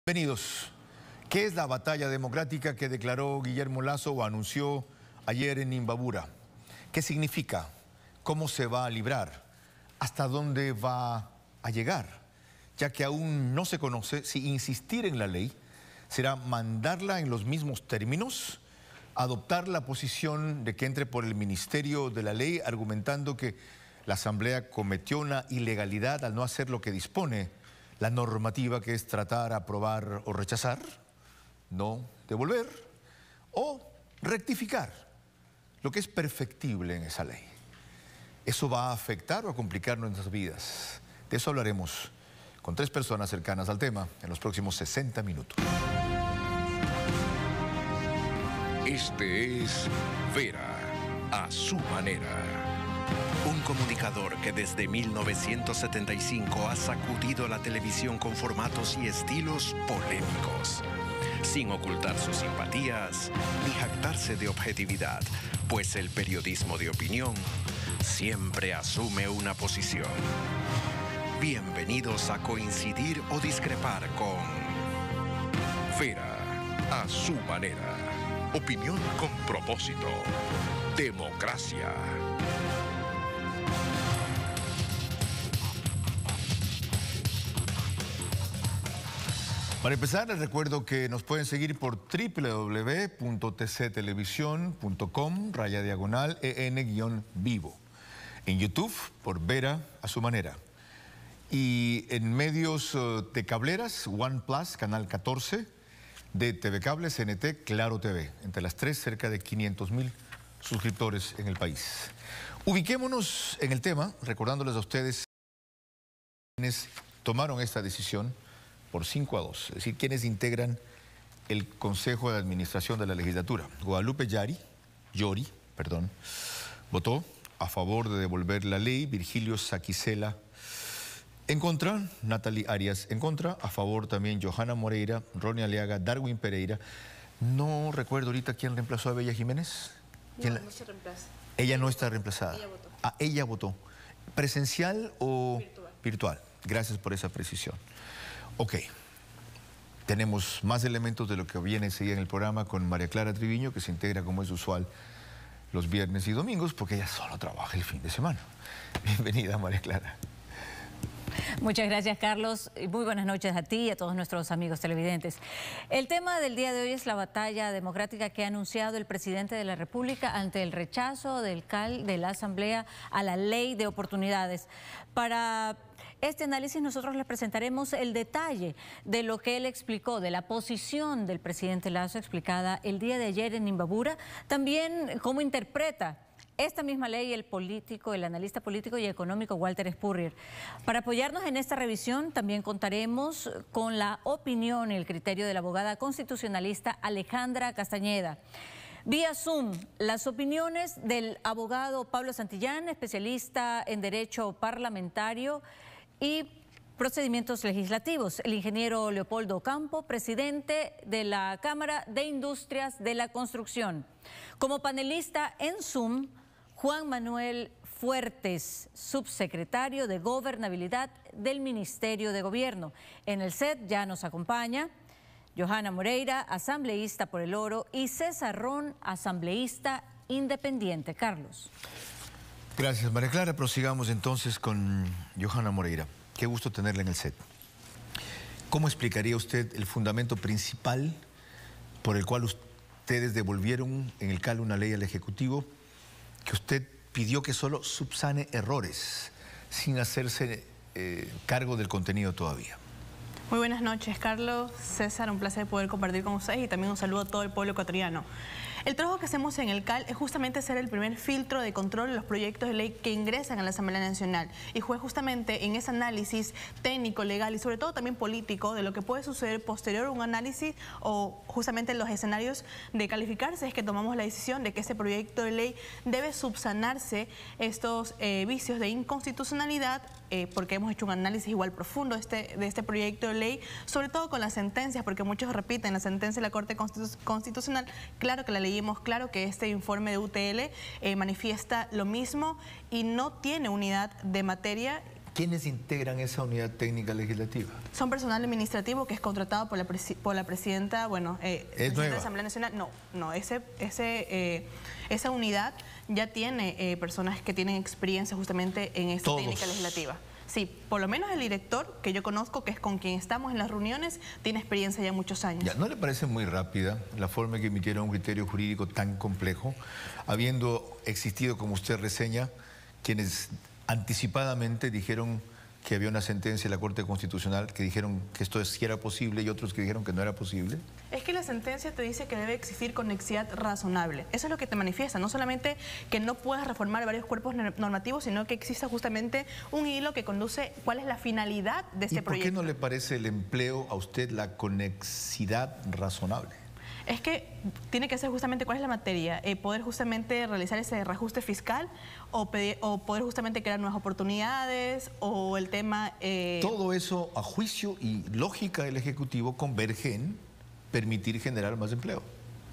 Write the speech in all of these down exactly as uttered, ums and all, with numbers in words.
Bienvenidos. ¿Qué es la batalla democrática que declaró Guillermo Lasso o anunció ayer en Imbabura? ¿Qué significa? ¿Cómo se va a librar? ¿Hasta dónde va a llegar? Ya que aún no se conoce si insistir en la ley será mandarla en los mismos términos, adoptar la posición de que entre por el Ministerio de la Ley argumentando que la Asamblea cometió una ilegalidad al no hacer lo que dispone la normativa, que es tratar, aprobar o rechazar, no devolver, o rectificar lo que es perfectible en esa ley. ¿Eso va a afectar o a complicar nuestras vidas? De eso hablaremos con tres personas cercanas al tema en los próximos sesenta minutos. Este es Vera, a su manera. Un comunicador que desde mil novecientos setenta y cinco ha sacudido la televisión con formatos y estilos polémicos, sin ocultar sus simpatías ni jactarse de objetividad, pues el periodismo de opinión siempre asume una posición. Bienvenidos a coincidir o discrepar con Vera, a su manera. Opinión con propósito. Democracia. Para empezar, les recuerdo que nos pueden seguir por w w w punto t c televisión punto com, raya diagonal, en vivo. En YouTube, por Vera, a su manera. Y en medios de cableras, OnePlus, Canal catorce, de T V Cable, C N T, Claro T V. Entre las tres, cerca de quinientos mil suscriptores en el país. Ubiquémonos en el tema, recordándoles a ustedes quienes tomaron esta decisión por cinco a dos, es decir, quienes integran el Consejo de Administración de la Legislatura. Guadalupe Yari, Yori, perdón, votó a favor de devolver la ley. Virgilio Saquicela en contra, Natalie Arias en contra, a favor también Johanna Moreira, Ronnie Aliaga, Darwin Pereira. No recuerdo ahorita quién reemplazó a Bella Jiménez. ¿Quién No, la... no se reemplaza. Ella no está reemplazada. Ella votó. Ah, ella votó. ¿Presencial o virtual? Virtual. Gracias por esa precisión. Ok, tenemos más elementos de lo que viene enseguida en el programa con María Clara Triviño, que se integra como es usual los viernes y domingos, porque ella solo trabaja el fin de semana. Bienvenida, María Clara. Muchas gracias, Carlos, y muy buenas noches a ti y a todos nuestros amigos televidentes. El tema del día de hoy es la batalla democrática que ha anunciado el presidente de la República ante el rechazo del C A L de la Asamblea a la Ley de Oportunidades. Para este análisis nosotros les presentaremos el detalle de lo que él explicó, de la posición del presidente Lasso explicada el día de ayer en Imbabura, también cómo interpreta esta misma ley el político, el analista político y económico Walter Spurrier. Para apoyarnos en esta revisión también contaremos con la opinión y el criterio de la abogada constitucionalista Alejandra Castañeda. Vía Zoom, las opiniones del abogado Pablo Santillán, especialista en Derecho Parlamentario y Procedimientos Legislativos, el ingeniero Leopoldo Ocampo, presidente de la Cámara de Industrias de la Construcción. Como panelista en Zoom, Juan Manuel Fuertes, subsecretario de Gobernabilidad del Ministerio de Gobierno. En el set ya nos acompaña Johanna Moreira, asambleísta por el Oro, y César Ron, asambleísta independiente. Carlos. Gracias, María Clara. Prosigamos entonces con Johanna Moreira. Qué gusto tenerla en el set. ¿Cómo explicaría usted el fundamento principal por el cual ustedes devolvieron en el C A L una ley al Ejecutivo que usted pidió que solo subsane errores sin hacerse eh, cargo del contenido todavía? Muy buenas noches, Carlos, César, un placer poder compartir con ustedes y también un saludo a todo el pueblo ecuatoriano. El trabajo que hacemos en el C A L es justamente ser el primer filtro de control de los proyectos de ley que ingresan a la Asamblea Nacional y fue justamente en ese análisis técnico, legal y sobre todo también político de lo que puede suceder posterior a un análisis o justamente los escenarios de calificarse es que tomamos la decisión de que ese proyecto de ley debe subsanarse estos eh, vicios de inconstitucionalidad eh, porque hemos hecho un análisis igual profundo de este, de este proyecto de ley, sobre todo con las sentencias, porque muchos repiten la sentencia de la Corte Constitu- Constitucional, claro que la leímos, claro que este informe de U T L eh, manifiesta lo mismo y no tiene unidad de materia ¿Quiénes integran esa unidad técnica legislativa? Son personal administrativo que es contratado por la, presi por la presidenta, bueno, eh, ¿Es nueva? de la Asamblea Nacional. No, no, ese, ese, eh, esa unidad ya tiene eh, personas que tienen experiencia justamente en esta Todos. técnica legislativa. Sí, por lo menos el director que yo conozco, que es con quien estamos en las reuniones, tiene experiencia ya muchos años. Ya, ¿no le parece muy rápida la forma en que emitieron un criterio jurídico tan complejo, habiendo existido, como usted reseña, quienes anticipadamente dijeron que había una sentencia de la Corte Constitucional que dijeron que esto sí era posible y otros que dijeron que no era posible? Es que la sentencia te dice que debe existir conexidad razonable. Eso es lo que te manifiesta. No solamente que no puedas reformar varios cuerpos normativos, sino que exista justamente un hilo que conduce cuál es la finalidad de este ¿Y por proyecto. qué no le parece el empleo a usted la conexidad razonable? Es que tiene que ser justamente cuál es la materia, eh, poder justamente realizar ese reajuste fiscal o, pedir, o poder justamente crear nuevas oportunidades o el tema... Eh... Todo eso, a juicio y lógica del Ejecutivo, converge en permitir generar más empleo.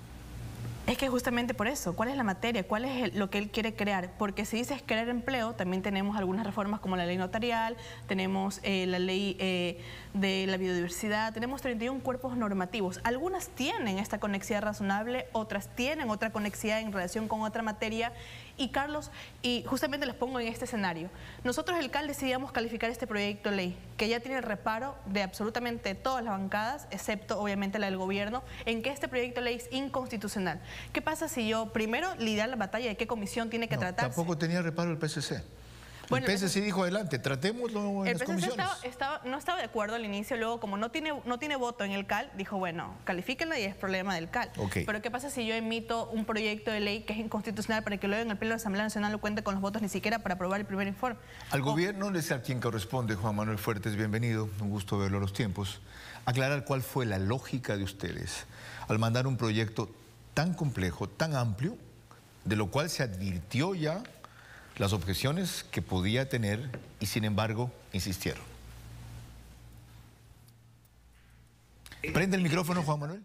Es que justamente por eso, ¿cuál es la materia? ¿Cuál es el, lo que él quiere crear? Porque si dices crear empleo, también tenemos algunas reformas como la ley notarial, tenemos eh, la ley eh, de la biodiversidad, tenemos treinta y un cuerpos normativos. Algunas tienen esta conexidad razonable, otras tienen otra conexidad en relación con otra materia. Y Carlos, y justamente les pongo en este escenario, nosotros el C A L decidíamos calificar este proyecto de ley, que ya tiene el reparo de absolutamente todas las bancadas, excepto obviamente la del gobierno, en que este proyecto de ley es inconstitucional. ¿Qué pasa si yo primero lidiar la batalla de qué comisión tiene que No, tratarse? tampoco tenía reparo el P S C. Bueno, el P S C dijo adelante, tratémoslo en el las P S C comisiones. estaba, estaba, no estaba de acuerdo al inicio, luego como no tiene, no tiene voto en el C A L, dijo, bueno, califíquenla y es problema del C A L. Okay. Pero ¿qué pasa si yo emito un proyecto de ley que es inconstitucional para que luego en el Pleno de la Asamblea Nacional no cuente con los votos ni siquiera para aprobar el primer informe? Al O, gobierno le sé a quien corresponde, Juan Manuel Fuertes, bienvenido, un gusto verlo a los tiempos. Aclarar cuál fue la lógica de ustedes al mandar un proyecto tan complejo, tan amplio, de lo cual se advirtió ya las objeciones que podía tener y sin embargo insistieron. ¿Prende el micrófono, Juan Manuel?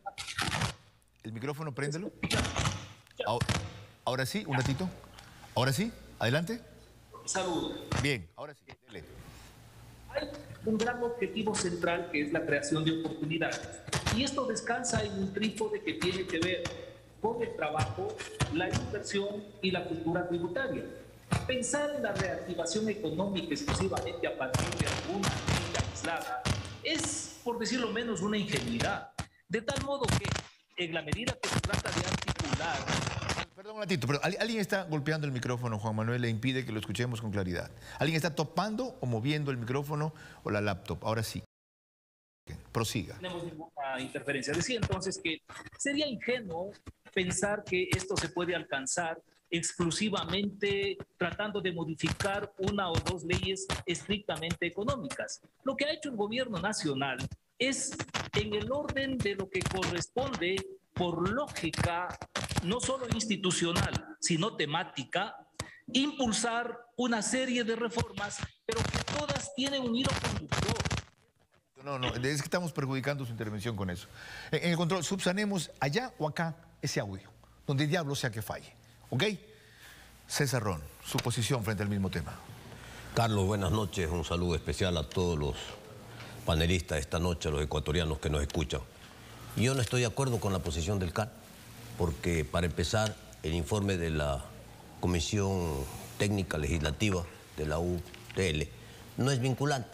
¿El micrófono, préndelo? Ahora, ahora sí, un ratito. Ahora sí, adelante. Saludos. Bien, ahora sí, dele. Hay un gran objetivo central que es la creación de oportunidades. Y esto descansa en un trípode que tiene que ver con el trabajo, la inversión y la cultura tributaria. Pensar en la reactivación económica exclusivamente a partir de alguna ley aislada es, por decirlo menos, una ingenuidad. De tal modo que, en la medida que se trata de articular... Perdón un ratito, pero alguien está golpeando el micrófono, Juan Manuel, le impide que lo escuchemos con claridad. ¿Alguien está topando o moviendo el micrófono o la laptop? Ahora sí. Prosiga. No tenemos ninguna interferencia. Decía entonces que sería ingenuo pensar que esto se puede alcanzar exclusivamente tratando de modificar una o dos leyes estrictamente económicas. Lo que ha hecho el gobierno nacional es, en el orden de lo que corresponde por lógica, no solo institucional, sino temática, impulsar una serie de reformas, pero que todas tienen un hilo conductor. No, no, es que estamos perjudicando su intervención con eso. En el control, subsanemos allá o acá ese audio, donde el diablo sea que falle. ¿Ok? César Ron, su posición frente al mismo tema. Carlos, buenas noches. Un saludo especial a todos los panelistas esta noche, a los ecuatorianos que nos escuchan. Yo no estoy de acuerdo con la posición del C A L, porque para empezar, el informe de la Comisión Técnica Legislativa de la U T L no es vinculante.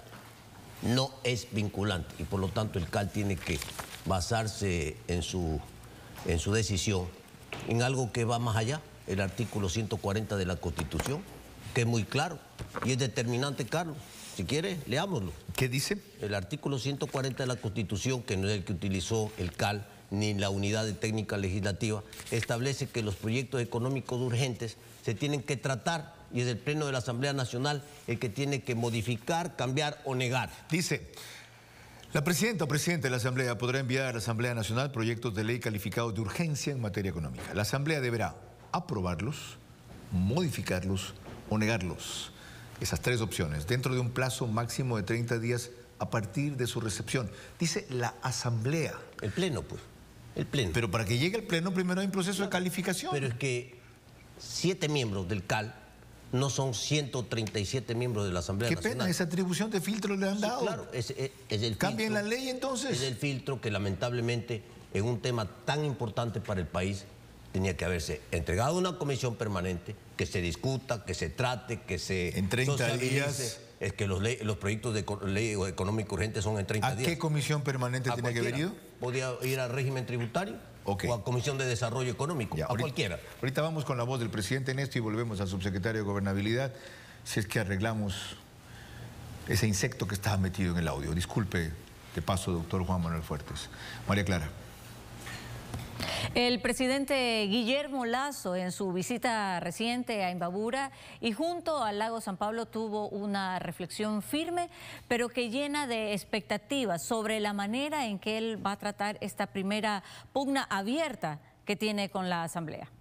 No es vinculante y por lo tanto el C A L tiene que basarse en su, en su decisión en algo que va más allá, el artículo ciento cuarenta de la Constitución, que es muy claro y es determinante, Carlos. Si quiere, leámoslo. ¿Qué dice? El artículo ciento cuarenta de la Constitución, que no es el que utilizó el C A L ni la Unidad de Técnica Legislativa, establece que los proyectos económicos urgentes se tienen que tratar y es el Pleno de la Asamblea Nacional el que tiene que modificar, cambiar o negar. Dice, la presidenta o presidente de la Asamblea podrá enviar a la Asamblea Nacional proyectos de ley calificados de urgencia en materia económica. La Asamblea deberá aprobarlos, modificarlos o negarlos. Esas tres opciones, dentro de un plazo máximo de treinta días a partir de su recepción. Dice la Asamblea. El Pleno, pues. El Pleno. Pero para que llegue al Pleno primero hay un proceso de calificación. Pero es que siete miembros del C A L no son ciento treinta y siete miembros de la Asamblea Qué Nacional. pena, esa atribución de filtro le han Sí, dado. claro, es, es, es el Cambien filtro, la ley entonces. Es el filtro que lamentablemente en un tema tan importante para el país tenía que haberse entregado a una comisión permanente, que se discuta, que se trate, que se en treinta sociabilice. días. Es que los, ley, los proyectos de ley económico urgente son en treinta ¿A días. qué comisión permanente A tiene que haber cualquiera. ido? Podía ir al régimen tributario Okay. o a Comisión de Desarrollo Económico, Ya, a ahorita, cualquiera. Ahorita vamos con la voz del presidente en esto y volvemos al subsecretario de Gobernabilidad, si es que arreglamos ese insecto que estaba metido en el audio. Disculpe, de paso, doctor Juan Manuel Fuertes. María Clara. El presidente Guillermo Lasso, en su visita reciente a Imbabura y junto al lago San Pablo, tuvo una reflexión firme, pero que llena de expectativas sobre la manera en que él va a tratar esta primera pugna abierta que tiene con la Asamblea.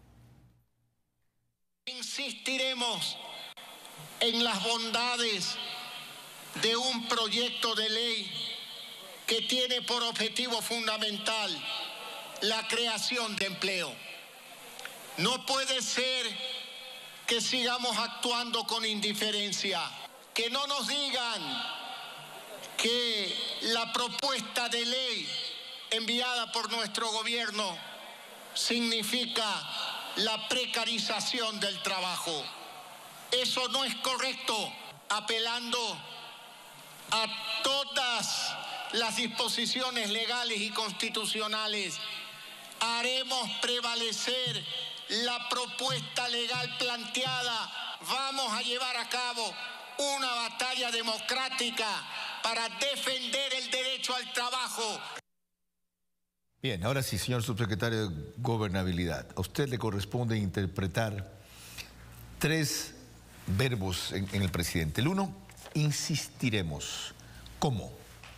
Insistiremos en las bondades de un proyecto de ley que tiene por objetivo fundamental la creación de empleo. No puede ser que sigamos actuando con indiferencia, que no nos digan que la propuesta de ley enviada por nuestro gobierno significa la precarización del trabajo. Eso no es correcto. Apelando a todas las disposiciones legales y constitucionales, haremos prevalecer la propuesta legal planteada. Vamos a llevar a cabo una batalla democrática para defender el derecho al trabajo. Bien, ahora sí, señor subsecretario de Gobernabilidad, a usted le corresponde interpretar tres verbos en, en el presidente. El uno, insistiremos. ¿Cómo?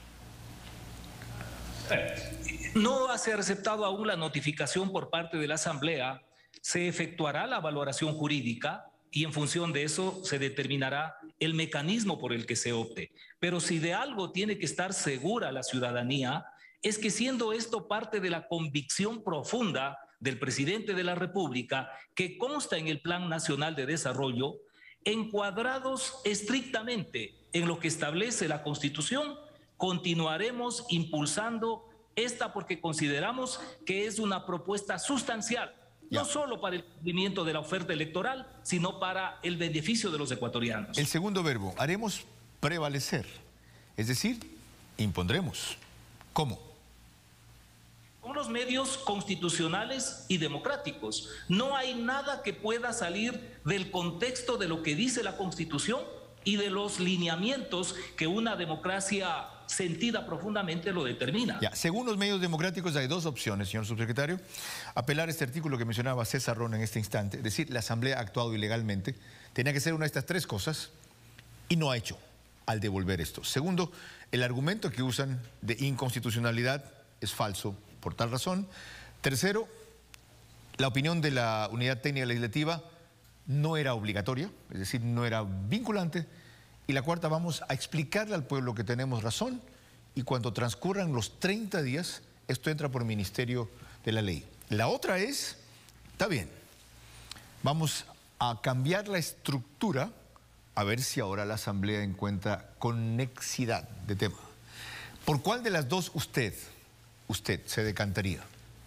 No se ha receptado aún la notificación por parte de la Asamblea, se efectuará la valoración jurídica y en función de eso se determinará el mecanismo por el que se opte. Pero si de algo tiene que estar segura la ciudadanía, es que siendo esto parte de la convicción profunda del presidente de la República, que consta en el Plan Nacional de Desarrollo, encuadrados estrictamente en lo que establece la Constitución, continuaremos impulsando esta porque consideramos que es una propuesta sustancial, ya. No solo para el cumplimiento de la oferta electoral, sino para el beneficio de los ecuatorianos. El segundo verbo, haremos prevalecer, es decir, impondremos. ¿Cómo? Con los medios constitucionales y democráticos. No hay nada que pueda salir del contexto de lo que dice la Constitución y de los lineamientos que una democracia sentida profundamente lo determina. Ya, según los medios democráticos hay dos opciones, señor subsecretario. Apelar a este artículo que mencionaba César Ron en este instante, es decir, la Asamblea ha actuado ilegalmente, tenía que ser una de estas tres cosas y no ha hecho al devolver esto. Segundo, el argumento que usan de inconstitucionalidad es falso por tal razón. Tercero, la opinión de la Unidad Técnica Legislativa no era obligatoria, es decir, no era vinculante. Y la cuarta, vamos a explicarle al pueblo que tenemos razón y cuando transcurran los treinta días, esto entra por Ministerio de la Ley. La otra es, está bien, vamos a cambiar la estructura a ver si ahora la Asamblea encuentra conexidad de tema. ¿Por cuál de las dos usted, usted se decantaría?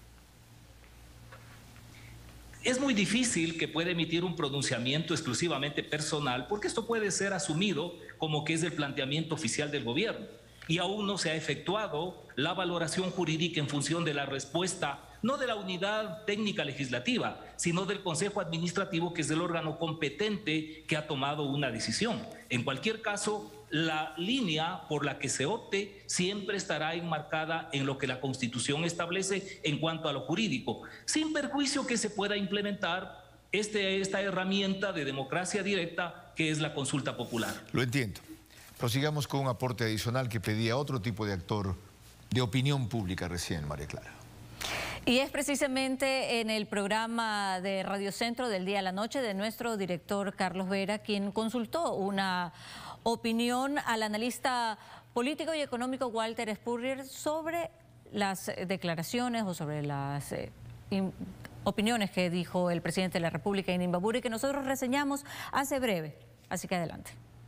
Es muy difícil que pueda emitir un pronunciamiento exclusivamente personal porque esto puede ser asumido como que es el planteamiento oficial del gobierno y aún no se ha efectuado la valoración jurídica en función de la respuesta, no de la unidad técnica legislativa, sino del Consejo Administrativo, que es el órgano competente que ha tomado una decisión. En cualquier caso, la línea por la que se opte siempre estará enmarcada en lo que la Constitución establece en cuanto a lo jurídico, sin perjuicio que se pueda implementar este, esta herramienta de democracia directa que es la consulta popular. Lo entiendo. Prosigamos con un aporte adicional que pedía otro tipo de actor de opinión pública recién, María Clara. Y es precisamente en el programa de Radio Centro del Día a la Noche de nuestro director Carlos Vera quien consultó una opinión al analista político y económico Walter Spurrier sobre las declaraciones o sobre las eh, opiniones que dijo el presidente de la República en Imbabura y que nosotros reseñamos hace breve. Así que adelante.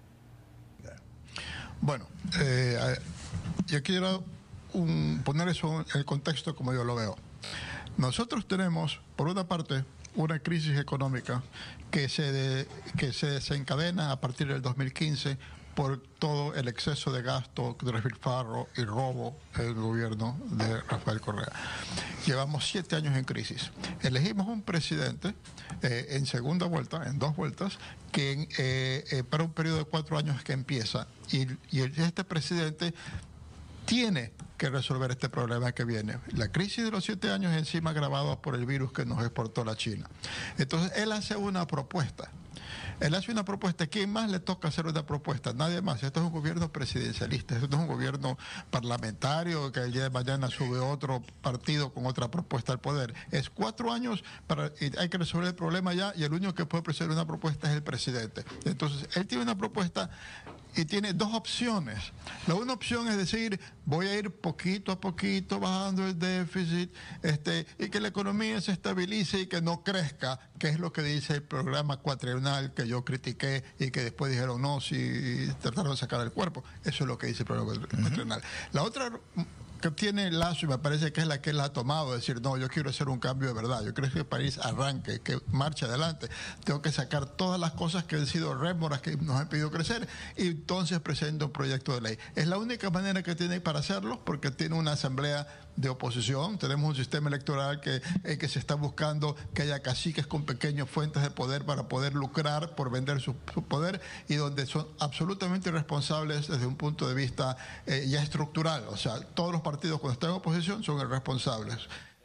Bueno, eh, yo quiero un, poner eso en el contexto como yo lo veo. Nosotros tenemos, por una parte, una crisis económica que se, de, que se desencadena a partir del dos mil quince por todo el exceso de gasto, de despilfarro y robo en el gobierno de Rafael Correa. Llevamos siete años en crisis. Elegimos un presidente eh, en segunda vuelta, en dos vueltas, que eh, eh, para un periodo de cuatro años que empieza. Y, y este presidente tiene que resolver este problema que viene. La crisis de los siete años encima agravada por el virus que nos exportó la China. Entonces, él hace una propuesta. Él hace una propuesta. ¿Quién más le toca hacer una propuesta? Nadie más. Esto es un gobierno presidencialista. Esto no es un gobierno parlamentario que el día de mañana sube otro partido con otra propuesta al poder. Es cuatro años para, y hay que resolver el problema ya, y el único que puede presentar una propuesta es el presidente. Entonces, él tiene una propuesta y tiene dos opciones. La una opción es decir, voy a ir poquito a poquito bajando el déficit este, y que la economía se estabilice y que no crezca, que es lo que dice el programa cuatrienal que yo critiqué y que después dijeron no, si trataron de sacar el cuerpo. Eso es lo que dice el programa cuatrienal. Uh-huh. La otra que tiene Lazo, y me parece que es la que él ha tomado, decir, no, yo quiero hacer un cambio de verdad, yo creo que el país arranque, que marche adelante, tengo que sacar todas las cosas que han sido rémoras que nos han pedido crecer, y entonces presento un proyecto de ley. Es la única manera que tiene para hacerlo, porque tiene una asamblea de oposición, tenemos un sistema electoral que, eh, que se está buscando que haya caciques con pequeñas fuentes de poder para poder lucrar por vender su, su poder, y donde son absolutamente irresponsables desde un punto de vista eh, ya estructural. O sea, todos los partidos cuando están en oposición son irresponsables.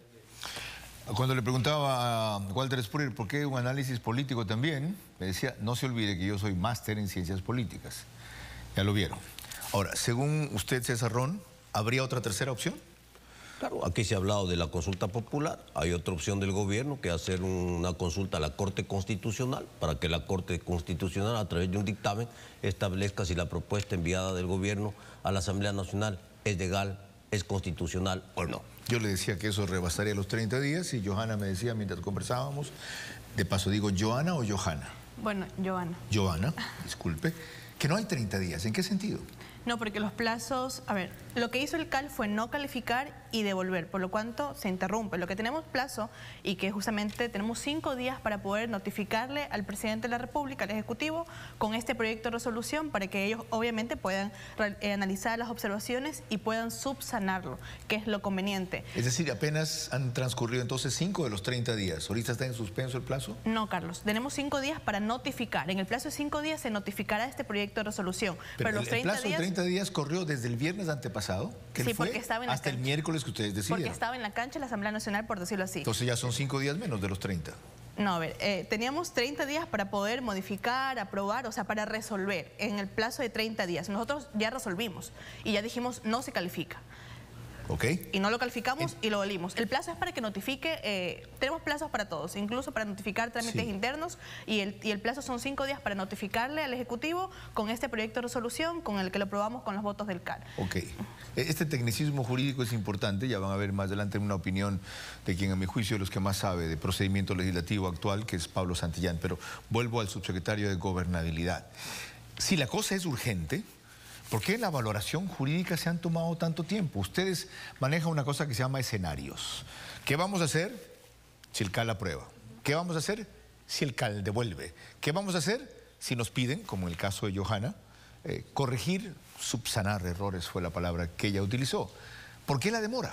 Cuando le preguntaba a Walter Spurrier por qué un análisis político también, me decía, no se olvide que yo soy máster en ciencias políticas. Ya lo vieron. Ahora, según usted, César Ron, ¿habría otra tercera opción? Claro, aquí se ha hablado de la consulta popular. Hay otra opción del gobierno, que hacer una consulta a la Corte Constitucional, para que la Corte Constitucional, a través de un dictamen, establezca si la propuesta enviada del gobierno a la Asamblea Nacional es legal, es constitucional o no. Yo le decía que eso rebasaría los treinta días y Johanna me decía mientras conversábamos, de paso digo, ¿Johanna o Johanna? Bueno, Johanna. Johanna, disculpe, que no hay treinta días. ¿En qué sentido? No, porque los plazos, a ver, lo que hizo el C A L fue no calificar y devolver, por lo cuanto se interrumpe. Lo que tenemos plazo y que justamente tenemos cinco días para poder notificarle al presidente de la República, al Ejecutivo, con este proyecto de resolución para que ellos obviamente puedan eh, analizar las observaciones y puedan subsanarlo, que es lo conveniente. Es decir, apenas han transcurrido entonces cinco de los treinta días. ¿Ahorita está en suspenso el plazo? No, Carlos, tenemos cinco días para notificar. En el plazo de cinco días se notificará este proyecto de resolución. Pero, pero los el, treinta el plazo días... de treinta días corrió desde el viernes antepasado, que sí, fue porque estaba en la hasta cancha. el miércoles que ustedes decidieron. Porque estaba en la cancha de la Asamblea Nacional, por decirlo así. Entonces ya son cinco días menos de los treinta. No, a ver, eh, teníamos treinta días para poder modificar, aprobar, o sea, para resolver en el plazo de treinta días. Nosotros ya resolvimos y ya dijimos no se califica. Ok. Y no lo calificamos y lo olimos. El plazo es para que notifique, eh, tenemos plazos para todos, incluso para notificar trámites sí. internos y el, y el plazo son cinco días para notificarle al Ejecutivo con este proyecto de resolución con el que lo aprobamos con los votos del C A L. Ok. Este tecnicismo jurídico es importante, ya van a ver más adelante una opinión de quien a mi juicio es los que más sabe de procedimiento legislativo actual, que es Pablo Santillán, pero vuelvo al subsecretario de Gobernabilidad. Si la cosa es urgente, ¿por qué en la valoración jurídica se han tomado tanto tiempo? Ustedes manejan una cosa que se llama escenarios. ¿Qué vamos a hacer si el C A L aprueba? ¿Qué vamos a hacer si el C A L devuelve? ¿Qué vamos a hacer si nos piden, como en el caso de Johanna, eh, corregir, subsanar errores fue la palabra que ella utilizó? ¿Por qué la demora?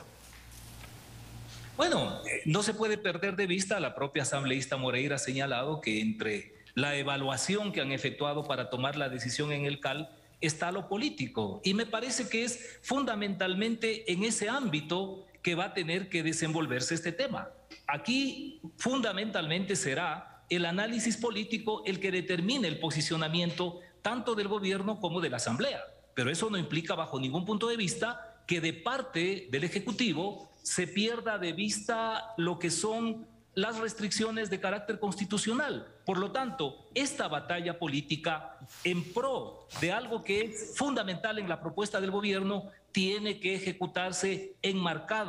Bueno, no se puede perder de vista, la propia asambleísta Moreira ha señalado que entre la evaluación que han efectuado para tomar la decisión en el C A L está lo político, y me parece que es fundamentalmente en ese ámbito que va a tener que desenvolverse este tema. Aquí fundamentalmente será el análisis político el que determine el posicionamiento tanto del gobierno como de la Asamblea, pero eso no implica bajo ningún punto de vista que de parte del Ejecutivo se pierda de vista lo que son las restricciones de carácter constitucional. Por lo tanto, esta batalla política en pro de algo que es fundamental en la propuesta del gobierno tiene que ejecutarse enmarcado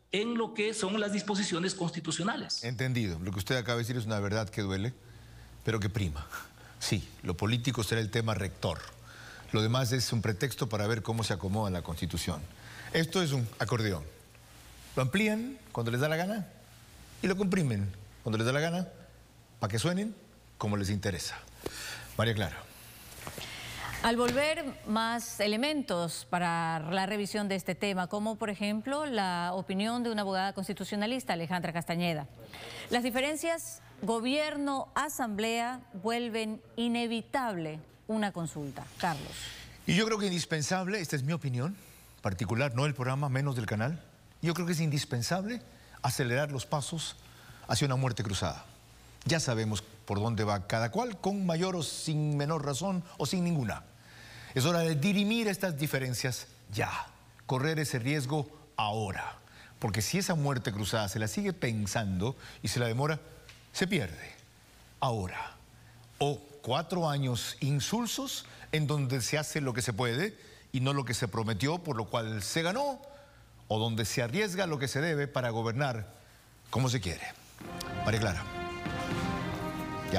en lo que son las disposiciones constitucionales. Entendido. Lo que usted acaba de decir es una verdad que duele, pero que prima. Sí, lo político será el tema rector. Lo demás es un pretexto para ver cómo se acomoda la Constitución. Esto es un acordeón. Lo amplían cuando les da la gana y lo comprimen cuando les da la gana para que suenen como les interesa. María Clara. Al volver, más elementos para la revisión de este tema, como por ejemplo la opinión de una abogada constitucionalista, Alejandra Castañeda. Las diferencias gobierno-asamblea vuelven inevitable una consulta. Carlos. Y yo creo que indispensable, esta es mi opinión particular, no del programa, menos del canal, yo creo que es indispensable acelerar los pasos hacia una muerte cruzada. Ya sabemos por dónde va cada cual, con mayor o sin menor razón o sin ninguna. Es hora de dirimir estas diferencias ya, correr ese riesgo ahora. Porque si esa muerte cruzada se la sigue pensando y se la demora, se pierde ahora. O cuatro años insulsos en donde se hace lo que se puede y no lo que se prometió, por lo cual se ganó, o donde se arriesga lo que se debe para gobernar como se quiere. María Clara. Ya.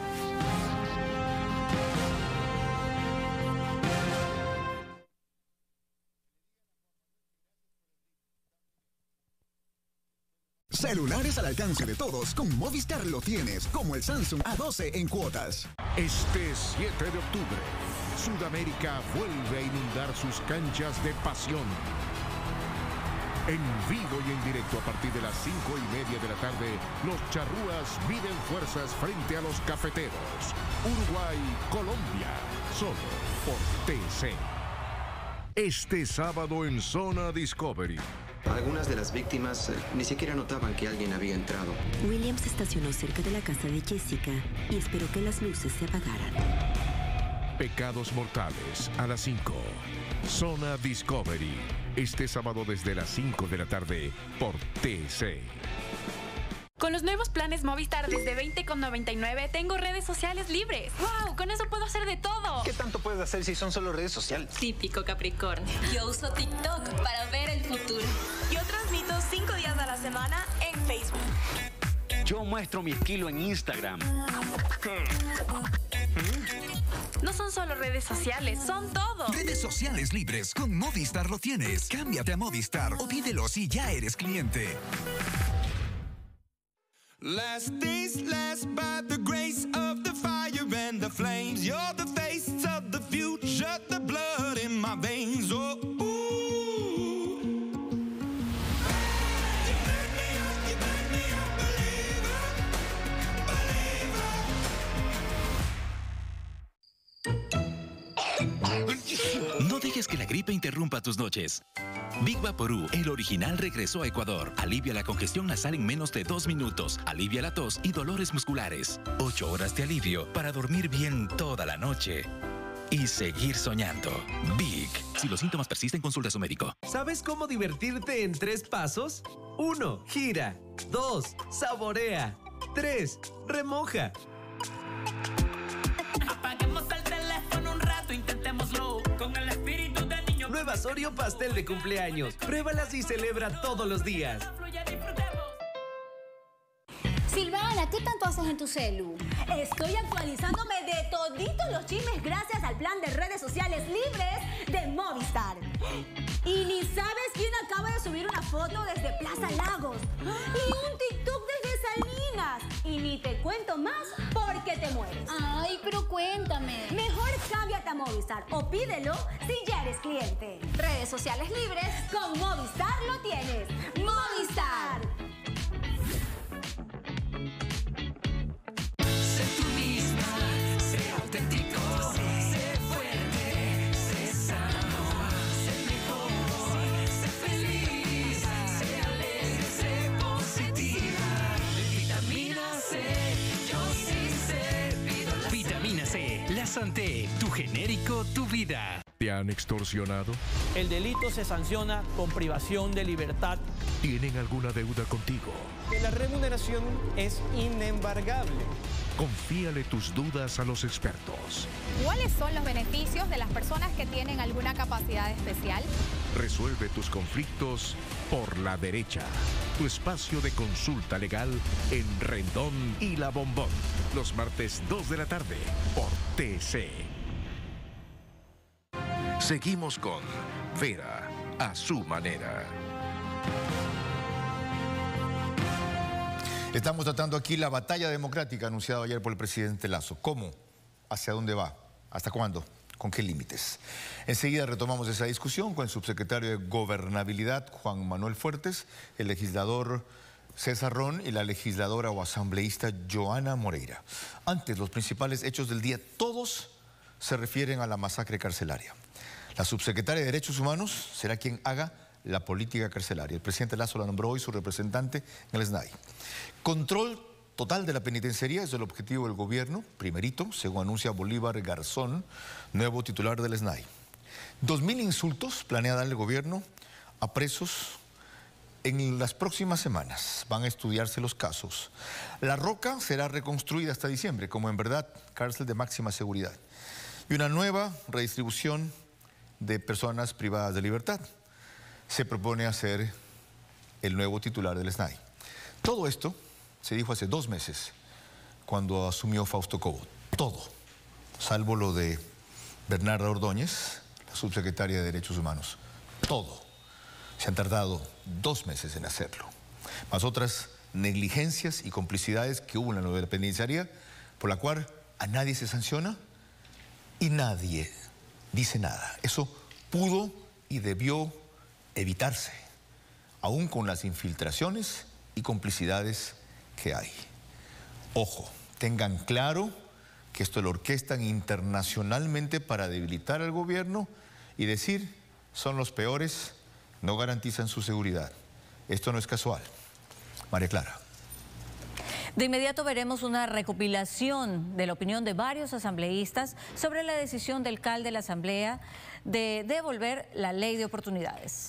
Celulares al alcance de todos, con Movistar lo tienes, como el Samsung A doce en cuotas. Este siete de octubre, Sudamérica vuelve a inundar sus canchas de pasión. En vivo y en directo a partir de las cinco y media de la tarde, los charrúas miden fuerzas frente a los cafeteros. Uruguay-Colombia, solo por T C. Este sábado en Zona Discovery. Algunas de las víctimas eh, ni siquiera notaban que alguien había entrado. William se estacionó cerca de la casa de Jessica y esperó que las luces se apagaran. Pecados mortales a las cinco. Zona Discovery. Este sábado desde las cinco de la tarde por T C. Con los nuevos planes Movistar desde veinte con noventa y nueve tengo redes sociales libres. ¡Wow! Con eso puedo hacer de todo. ¿Qué tanto puedes hacer si son solo redes sociales? Típico Capricornio. Yo uso TikTok para ver el futuro. Yo transmito cinco días a la semana en Facebook. Yo muestro mi estilo en Instagram. No son solo redes sociales, son todo. Redes sociales libres, con Movistar lo tienes. Cámbiate a Movistar o pídelo si ya eres cliente. Last days last by the grace of the fire and the flames. You're the face of the future, the blood in my veins. Oh, ooh. You burn me up, you burn me up, believer, believer. No dejes que la gripe interrumpa tus noches. Big Vaporú, el original, regresó a Ecuador. Alivia la congestión nasal en menos de dos minutos. Alivia la tos y dolores musculares. Ocho horas de alivio para dormir bien toda la noche. Y seguir soñando. Big. Si los síntomas persisten, consulta a su médico. ¿Sabes cómo divertirte en tres pasos? Uno, gira. Dos, saborea. Tres, remoja. Apaguemos el teléfono un rato, intentémoslo con el espíritu de niño. Nueva Oreo pastel de cumpleaños. Pruébalas y celebra todos los días. Silvana, ¿qué tanto haces en tu celu? Estoy actualizándome de toditos los chismes gracias al plan de redes sociales libres de Movistar. Y ni sabes quién acaba de subir una foto desde Plaza Lagos. Y un TikTok desde Salinas. Y ni te cuento más porque te mueres. Ay, pero cuéntame. Mejor cámbiate a Movistar o pídelo si ya eres cliente. Redes sociales libres. Con Movistar lo tienes. Movistar. Sé tú misma, sé auténtico, sé fuerte, sé sano, sé mejor, sé feliz, sé alegre, sé positiva. Vitamina C, yo sí sé, pido la Vitamina C, la Santé, tu genérico, tu vida. ¿Te han extorsionado? El delito se sanciona con privación de libertad. ¿Tienen alguna deuda contigo? Que la remuneración es inembargable. Confíale tus dudas a los expertos. ¿Cuáles son los beneficios de las personas que tienen alguna capacidad especial? Resuelve tus conflictos por la derecha. Tu espacio de consulta legal en Rendón y La Bombón. Los martes dos de la tarde por T C. Seguimos con Vera a su manera. Estamos tratando aquí la batalla democrática anunciada ayer por el presidente Lasso. ¿Cómo? ¿Hacia dónde va? ¿Hasta cuándo? ¿Con qué límites? Enseguida retomamos esa discusión con el subsecretario de Gobernabilidad, Juan Manuel Fuertes, el legislador César Ron y la legisladora o asambleísta Joana Moreira. Antes, los principales hechos del día, todos se refieren a la masacre carcelaria. La subsecretaria de Derechos Humanos será quien haga la política carcelaria. El presidente Lasso la nombró hoy su representante en el S N A I. Control total de la penitenciaría es el objetivo del gobierno, primerito, según anuncia Bolívar Garzón, nuevo titular del S N A I. Dos mil insultos planea dar el gobierno a presos en las próximas semanas. Van a estudiarse los casos. La Roca será reconstruida hasta diciembre, como en verdad cárcel de máxima seguridad. Y una nueva redistribución de personas privadas de libertad. Se propone hacer el nuevo titular del S N A I. Todo esto se dijo hace dos meses, cuando asumió Fausto Cobo. Todo, salvo lo de Bernarda Ordóñez, la subsecretaria de Derechos Humanos. Todo. Se han tardado dos meses en hacerlo. Más otras negligencias y complicidades que hubo en la nueva penitenciaría, por la cual a nadie se sanciona y nadie dice nada. Eso pudo y debió evitarse, aún con las infiltraciones y complicidades que hay. Ojo, tengan claro que esto lo orquestan internacionalmente para debilitar al gobierno y decir, son los peores, no garantizan su seguridad. Esto no es casual. María Clara. De inmediato veremos una recopilación de la opinión de varios asambleístas sobre la decisión del C A L de la Asamblea de devolver la ley de oportunidades.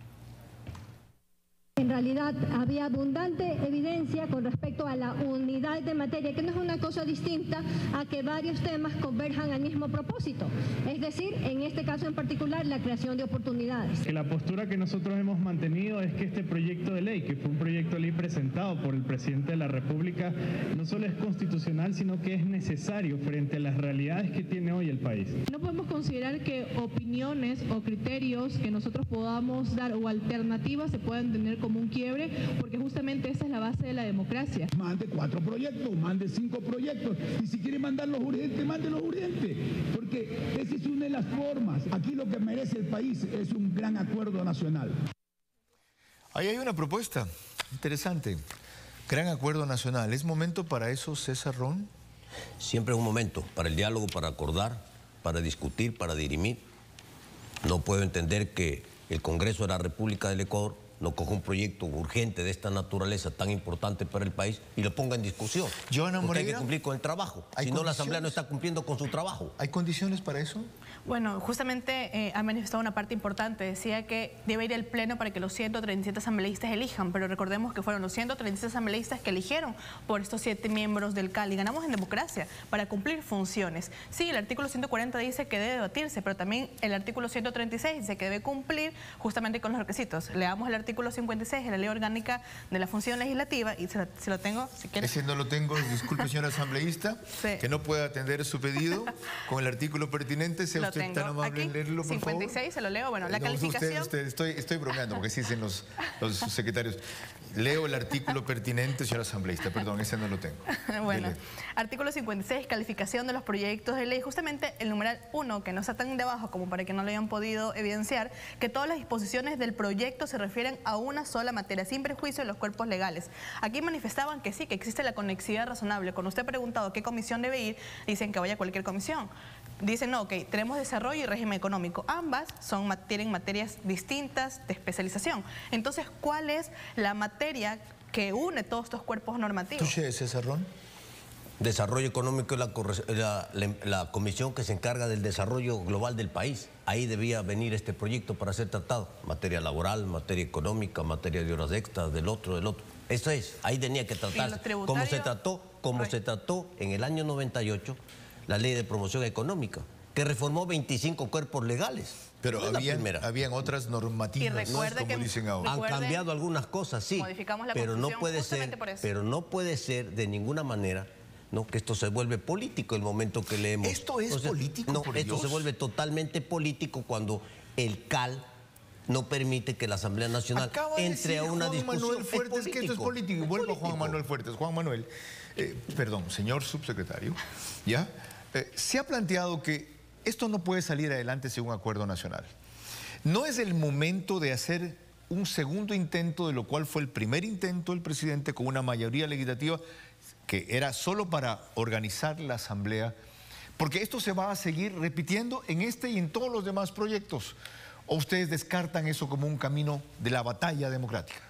En realidad había abundante evidencia con respecto a la unidad de materia, que no es una cosa distinta a que varios temas converjan al mismo propósito, es decir, en este caso en particular, la creación de oportunidades. La postura que nosotros hemos mantenido es que este proyecto de ley, que fue un proyecto de ley presentado por el presidente de la República, no solo es constitucional, sino que es necesario frente a las realidades que tiene hoy el país. No podemos considerar que opiniones o criterios que nosotros podamos dar o alternativas se puedan tener como como un quiebre, porque justamente esa es la base de la democracia. Mande cuatro proyectos, mande cinco proyectos, y si quiere mandar los urgentes, mande los urgentes, porque esa es una de las formas. Aquí lo que merece el país es un gran acuerdo nacional. Ahí hay una propuesta interesante, gran acuerdo nacional. ¿Es momento para eso, César Ron? Siempre es un momento para el diálogo, para acordar, para discutir, para dirimir. No puedo entender que el Congreso de la República del Ecuador no coja un proyecto urgente de esta naturaleza tan importante para el país y lo ponga en discusión. Joana Moreira, hay que cumplir con el trabajo. Si no, la Asamblea no está cumpliendo con su trabajo. ¿Hay condiciones para eso? Bueno, justamente eh, ha manifestado una parte importante. Decía que debe ir el Pleno para que los ciento treinta y siete asambleístas elijan, pero recordemos que fueron los ciento treinta y siete asambleístas que eligieron por estos siete miembros del C A L y ganamos en democracia para cumplir funciones. Sí, el artículo ciento cuarenta dice que debe debatirse, pero también el artículo ciento treinta y seis dice que debe cumplir justamente con los requisitos. Leamos el artículo artículo cincuenta y seis de la Ley Orgánica de la Función Legislativa, y se lo, se lo tengo, si quiere. Ese no lo tengo, disculpe, señora asambleísta, sí. que no pueda atender su pedido con el artículo pertinente. Sea lo usted tengo tan amable en leerlo, por cincuenta y seis, favor. Se lo leo, bueno, la no, calificación... Usted, usted, estoy, estoy bromeando, porque sí dicen los, los secretarios. Leo el artículo pertinente, señora asambleísta, perdón, ese no lo tengo. Bueno, Dele. Artículo cincuenta y seis, calificación de los proyectos de ley. Justamente el numeral uno, que no está tan debajo como para que no lo hayan podido evidenciar, que todas las disposiciones del proyecto se refieren a una sola materia, sin perjuicio de los cuerpos legales. Aquí manifestaban que sí, que existe la conexidad razonable. Cuando usted ha preguntado qué comisión debe ir, dicen que vaya a cualquier comisión. Dicen, no, ok, tenemos desarrollo y régimen económico. Ambas son, tienen materias distintas de especialización. Entonces, ¿cuál es la materia que une todos estos cuerpos normativos? ¿Tú, César Ron? Desarrollo Económico es la, la, la, la comisión que se encarga del desarrollo global del país. Ahí debía venir este proyecto para ser tratado. Materia laboral, materia económica, materia de horas extras, del otro, del otro. Eso es, ahí tenía que tratarse. Como se trató, como se trató en el año noventa y ocho la Ley de Promoción Económica, que reformó veinticinco cuerpos legales. Pero no habían, habían otras normativas, no es como que, dicen ahora. Han cambiado algunas cosas, sí, la pero no puede ser, pero no puede ser de ninguna manera, no, que esto se vuelve político el momento que leemos. Esto es Entonces, político, no, por esto Dios. se vuelve totalmente político cuando el C A L no permite que la Asamblea Nacional Acaba de entre decir a una Juan discusión. Manuel Fuertes es que esto es político. Y vuelvo a Juan Manuel Fuertes. Juan Manuel, eh, perdón, señor subsecretario, ¿ya? Eh, se ha planteado que esto no puede salir adelante sin un acuerdo nacional. ¿No es el momento de hacer un segundo intento, de lo cual fue el primer intento del presidente con una mayoría legislativa que era solo para organizar la Asamblea? Porque esto se va a seguir repitiendo en este y en todos los demás proyectos. ¿O ustedes descartan eso como un camino de la batalla democrática?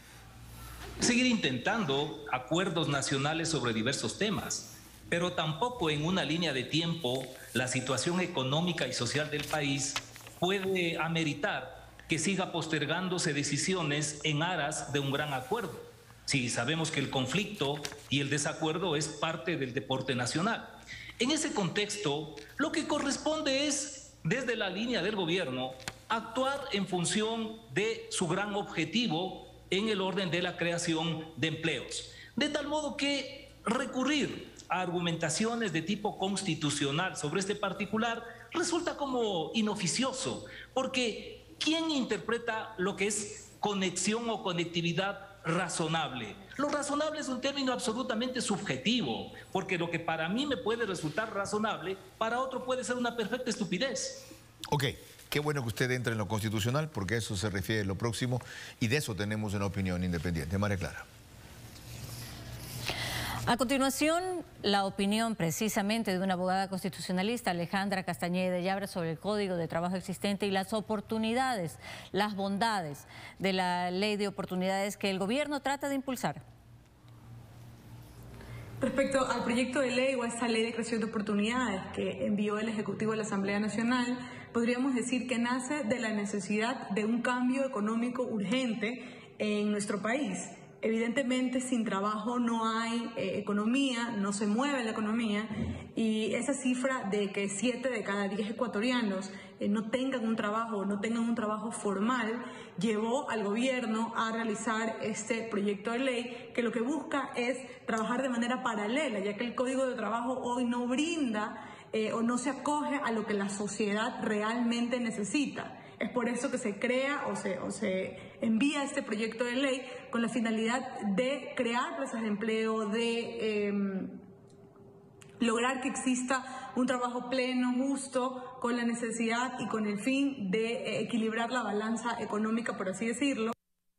Seguir intentando acuerdos nacionales sobre diversos temas, pero tampoco en una línea de tiempo la situación económica y social del país puede ameritar que siga postergándose decisiones en aras de un gran acuerdo. Sí, sabemos que el conflicto y el desacuerdo es parte del deporte nacional. En ese contexto, lo que corresponde es, desde la línea del gobierno, actuar en función de su gran objetivo en el orden de la creación de empleos. De tal modo que recurrir a argumentaciones de tipo constitucional sobre este particular resulta como inoficioso, porque ¿quién interpreta lo que es conexión o conectividad razonable? Lo razonable es un término absolutamente subjetivo, porque lo que para mí me puede resultar razonable, para otro puede ser una perfecta estupidez. Ok, qué bueno que usted entre en lo constitucional, porque eso se refiere a lo próximo, y de eso tenemos una opinión independiente. María Clara. A continuación, la opinión precisamente de una abogada constitucionalista, Alejandra Castañeda de Llabra, sobre el Código de Trabajo existente y las oportunidades, las bondades de la Ley de Oportunidades que el gobierno trata de impulsar. Respecto al proyecto de ley o a esta ley de creación de oportunidades que envió el Ejecutivo a la Asamblea Nacional, podríamos decir que nace de la necesidad de un cambio económico urgente en nuestro país. Evidentemente, sin trabajo no hay eh, economía, no se mueve la economía, y esa cifra de que siete de cada diez ecuatorianos eh, no tengan un trabajo, no tengan un trabajo formal, llevó al gobierno a realizar este proyecto de ley que lo que busca es trabajar de manera paralela, ya que el Código de Trabajo hoy no brinda eh, o no se acoge a lo que la sociedad realmente necesita. Es por eso que se crea o se, o se envía este proyecto de ley con la finalidad de crear plazas de empleo, de eh, lograr que exista un trabajo pleno, justo, con la necesidad y con el fin de eh, equilibrar la balanza económica, por así decirlo.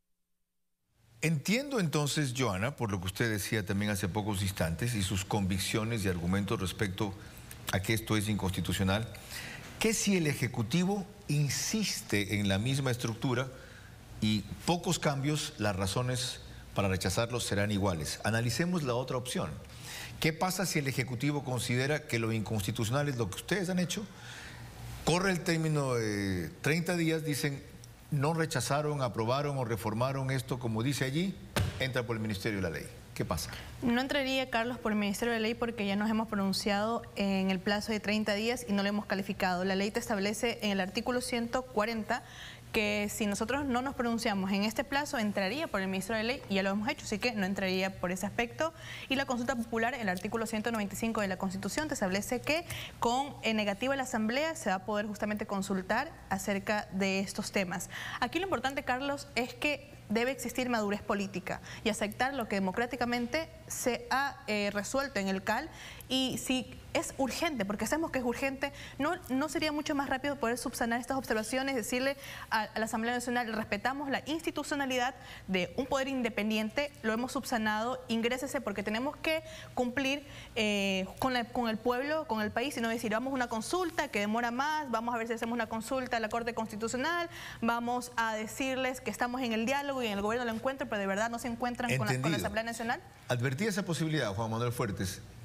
Entiendo entonces, Joana, por lo que usted decía también hace pocos instantes y sus convicciones y argumentos respecto a que esto es inconstitucional, que si el Ejecutivo insiste en la misma estructura y pocos cambios, las razones para rechazarlos serán iguales. Analicemos la otra opción. ¿Qué pasa si el Ejecutivo considera que lo inconstitucional es lo que ustedes han hecho? Corre el término de treinta días, dicen, no rechazaron, aprobaron o reformaron esto como dice allí, entra por el Ministerio de la Ley. ¿Qué pasa? No entraría, Carlos, por el Ministerio de Ley porque ya nos hemos pronunciado en el plazo de treinta días y no lo hemos calificado. La ley te establece en el artículo ciento cuarenta que si nosotros no nos pronunciamos en este plazo, entraría por el Ministerio de Ley y ya lo hemos hecho, así que no entraría por ese aspecto. Y la consulta popular, el artículo ciento noventa y cinco de la Constitución, te establece que con negativa de la Asamblea se va a poder justamente consultar acerca de estos temas. Aquí lo importante, Carlos, es que debe existir madurez política y aceptar lo que democráticamente se ha eh, resuelto en el C A L, y si es urgente, porque sabemos que es urgente, ¿no, no sería mucho más rápido poder subsanar estas observaciones, decirle a, a la Asamblea Nacional, respetamos la institucionalidad de un poder independiente, lo hemos subsanado, ingrésese porque tenemos que cumplir eh, con, la, con el pueblo, con el país, y no decir, vamos a una consulta que demora más, vamos a ver si hacemos una consulta a la Corte Constitucional, vamos a decirles que estamos en el diálogo y en el gobierno lo encuentran, pero de verdad no se encuentran con la, con la Asamblea Nacional? Advertí esa posibilidad, Juan Manuel Fuertes.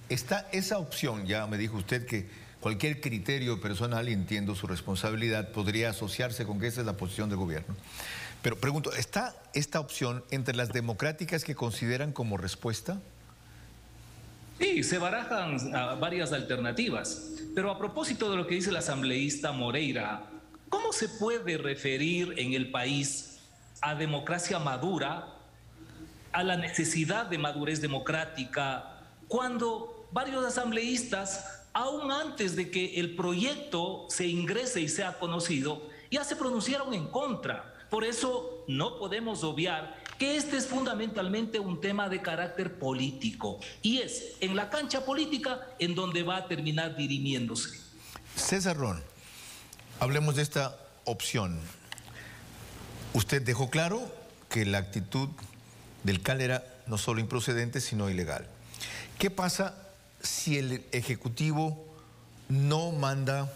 está esa opción, ya me dijo usted que cualquier criterio personal, y entiendo su responsabilidad, podría asociarse con que esa es la posición del gobierno. Pero pregunto, ¿está esta opción entre las democráticas que consideran como respuesta? Sí, se barajan uh, varias alternativas. Pero a propósito de lo que dice el asambleísta Moreira, ¿cómo se puede referir en el país a democracia madura, a la necesidad de madurez democrática, cuando varios asambleístas, aún antes de que el proyecto se ingrese y sea conocido, ya se pronunciaron en contra? Por eso no podemos obviar que este es fundamentalmente un tema de carácter político, y es en la cancha política en donde va a terminar dirimiéndose. César Ron, hablemos de esta opción. Usted dejó claro que la actitud del C A L era no solo improcedente, sino ilegal. ¿Qué pasa si el Ejecutivo no manda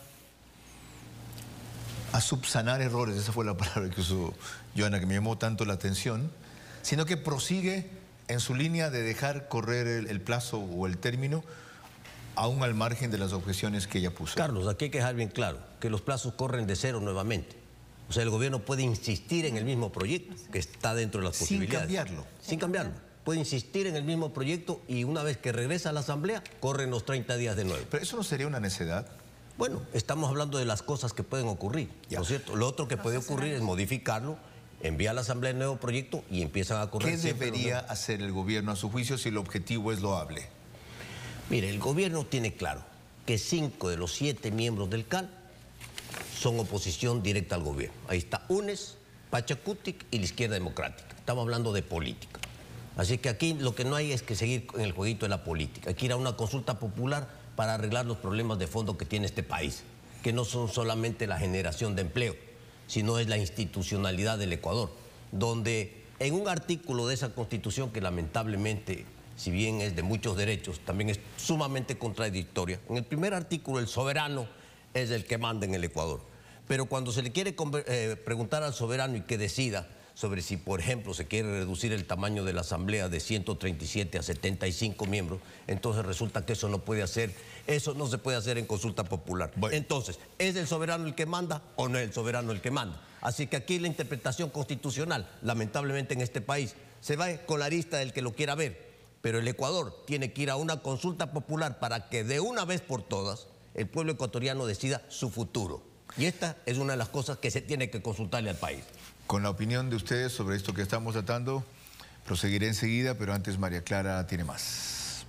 a subsanar errores? Esa fue la palabra que usó Joana, que me llamó tanto la atención, sino que prosigue en su línea de dejar correr el, el plazo o el término, aún al margen de las objeciones que ella puso. Carlos, aquí hay que dejar bien claro que los plazos corren de cero nuevamente. O sea, el gobierno puede insistir en el mismo proyecto, que está dentro de las posibilidades. Sin cambiarlo. Sin cambiarlo. Puede insistir en el mismo proyecto y una vez que regresa a la Asamblea, corren los treinta días de nuevo. Pero eso no sería una necedad. Bueno, estamos hablando de las cosas que pueden ocurrir, ¿no es cierto? Lo otro que puede ocurrir es modificarlo, enviar a la Asamblea el nuevo proyecto y empiezan a correr. ¿Qué debería hacer el gobierno a su juicio si el objetivo es loable? Mire, el gobierno tiene claro que cinco de los siete miembros del C A L son oposición directa al gobierno. Ahí está U N E S, Pachacutic y la Izquierda Democrática. Estamos hablando de política. Así que aquí lo que no hay es que seguir en el jueguito de la política. Hay que ir a una consulta popular para arreglar los problemas de fondo que tiene este país, que no son solamente la generación de empleo, sino es la institucionalidad del Ecuador, donde en un artículo de esa Constitución que lamentablemente, si bien es de muchos derechos, también es sumamente contradictoria. En el primer artículo, el soberano es el que manda en el Ecuador. Pero cuando se le quiere eh, preguntar al soberano y que decida sobre si, por ejemplo, se quiere reducir el tamaño de la Asamblea de ciento treinta y siete a setenta y cinco miembros, entonces resulta que eso no puede hacer, eso no se puede hacer en consulta popular. Bueno. Entonces, ¿es el soberano el que manda o no es el soberano el que manda? Así que aquí la interpretación constitucional, lamentablemente en este país, se va con la arista del que lo quiera ver, pero el Ecuador tiene que ir a una consulta popular para que de una vez por todas el pueblo ecuatoriano decida su futuro. Y esta es una de las cosas que se tiene que consultarle al país. Con la opinión de ustedes sobre esto que estamos tratando, proseguiré enseguida, pero antes María Clara tiene más.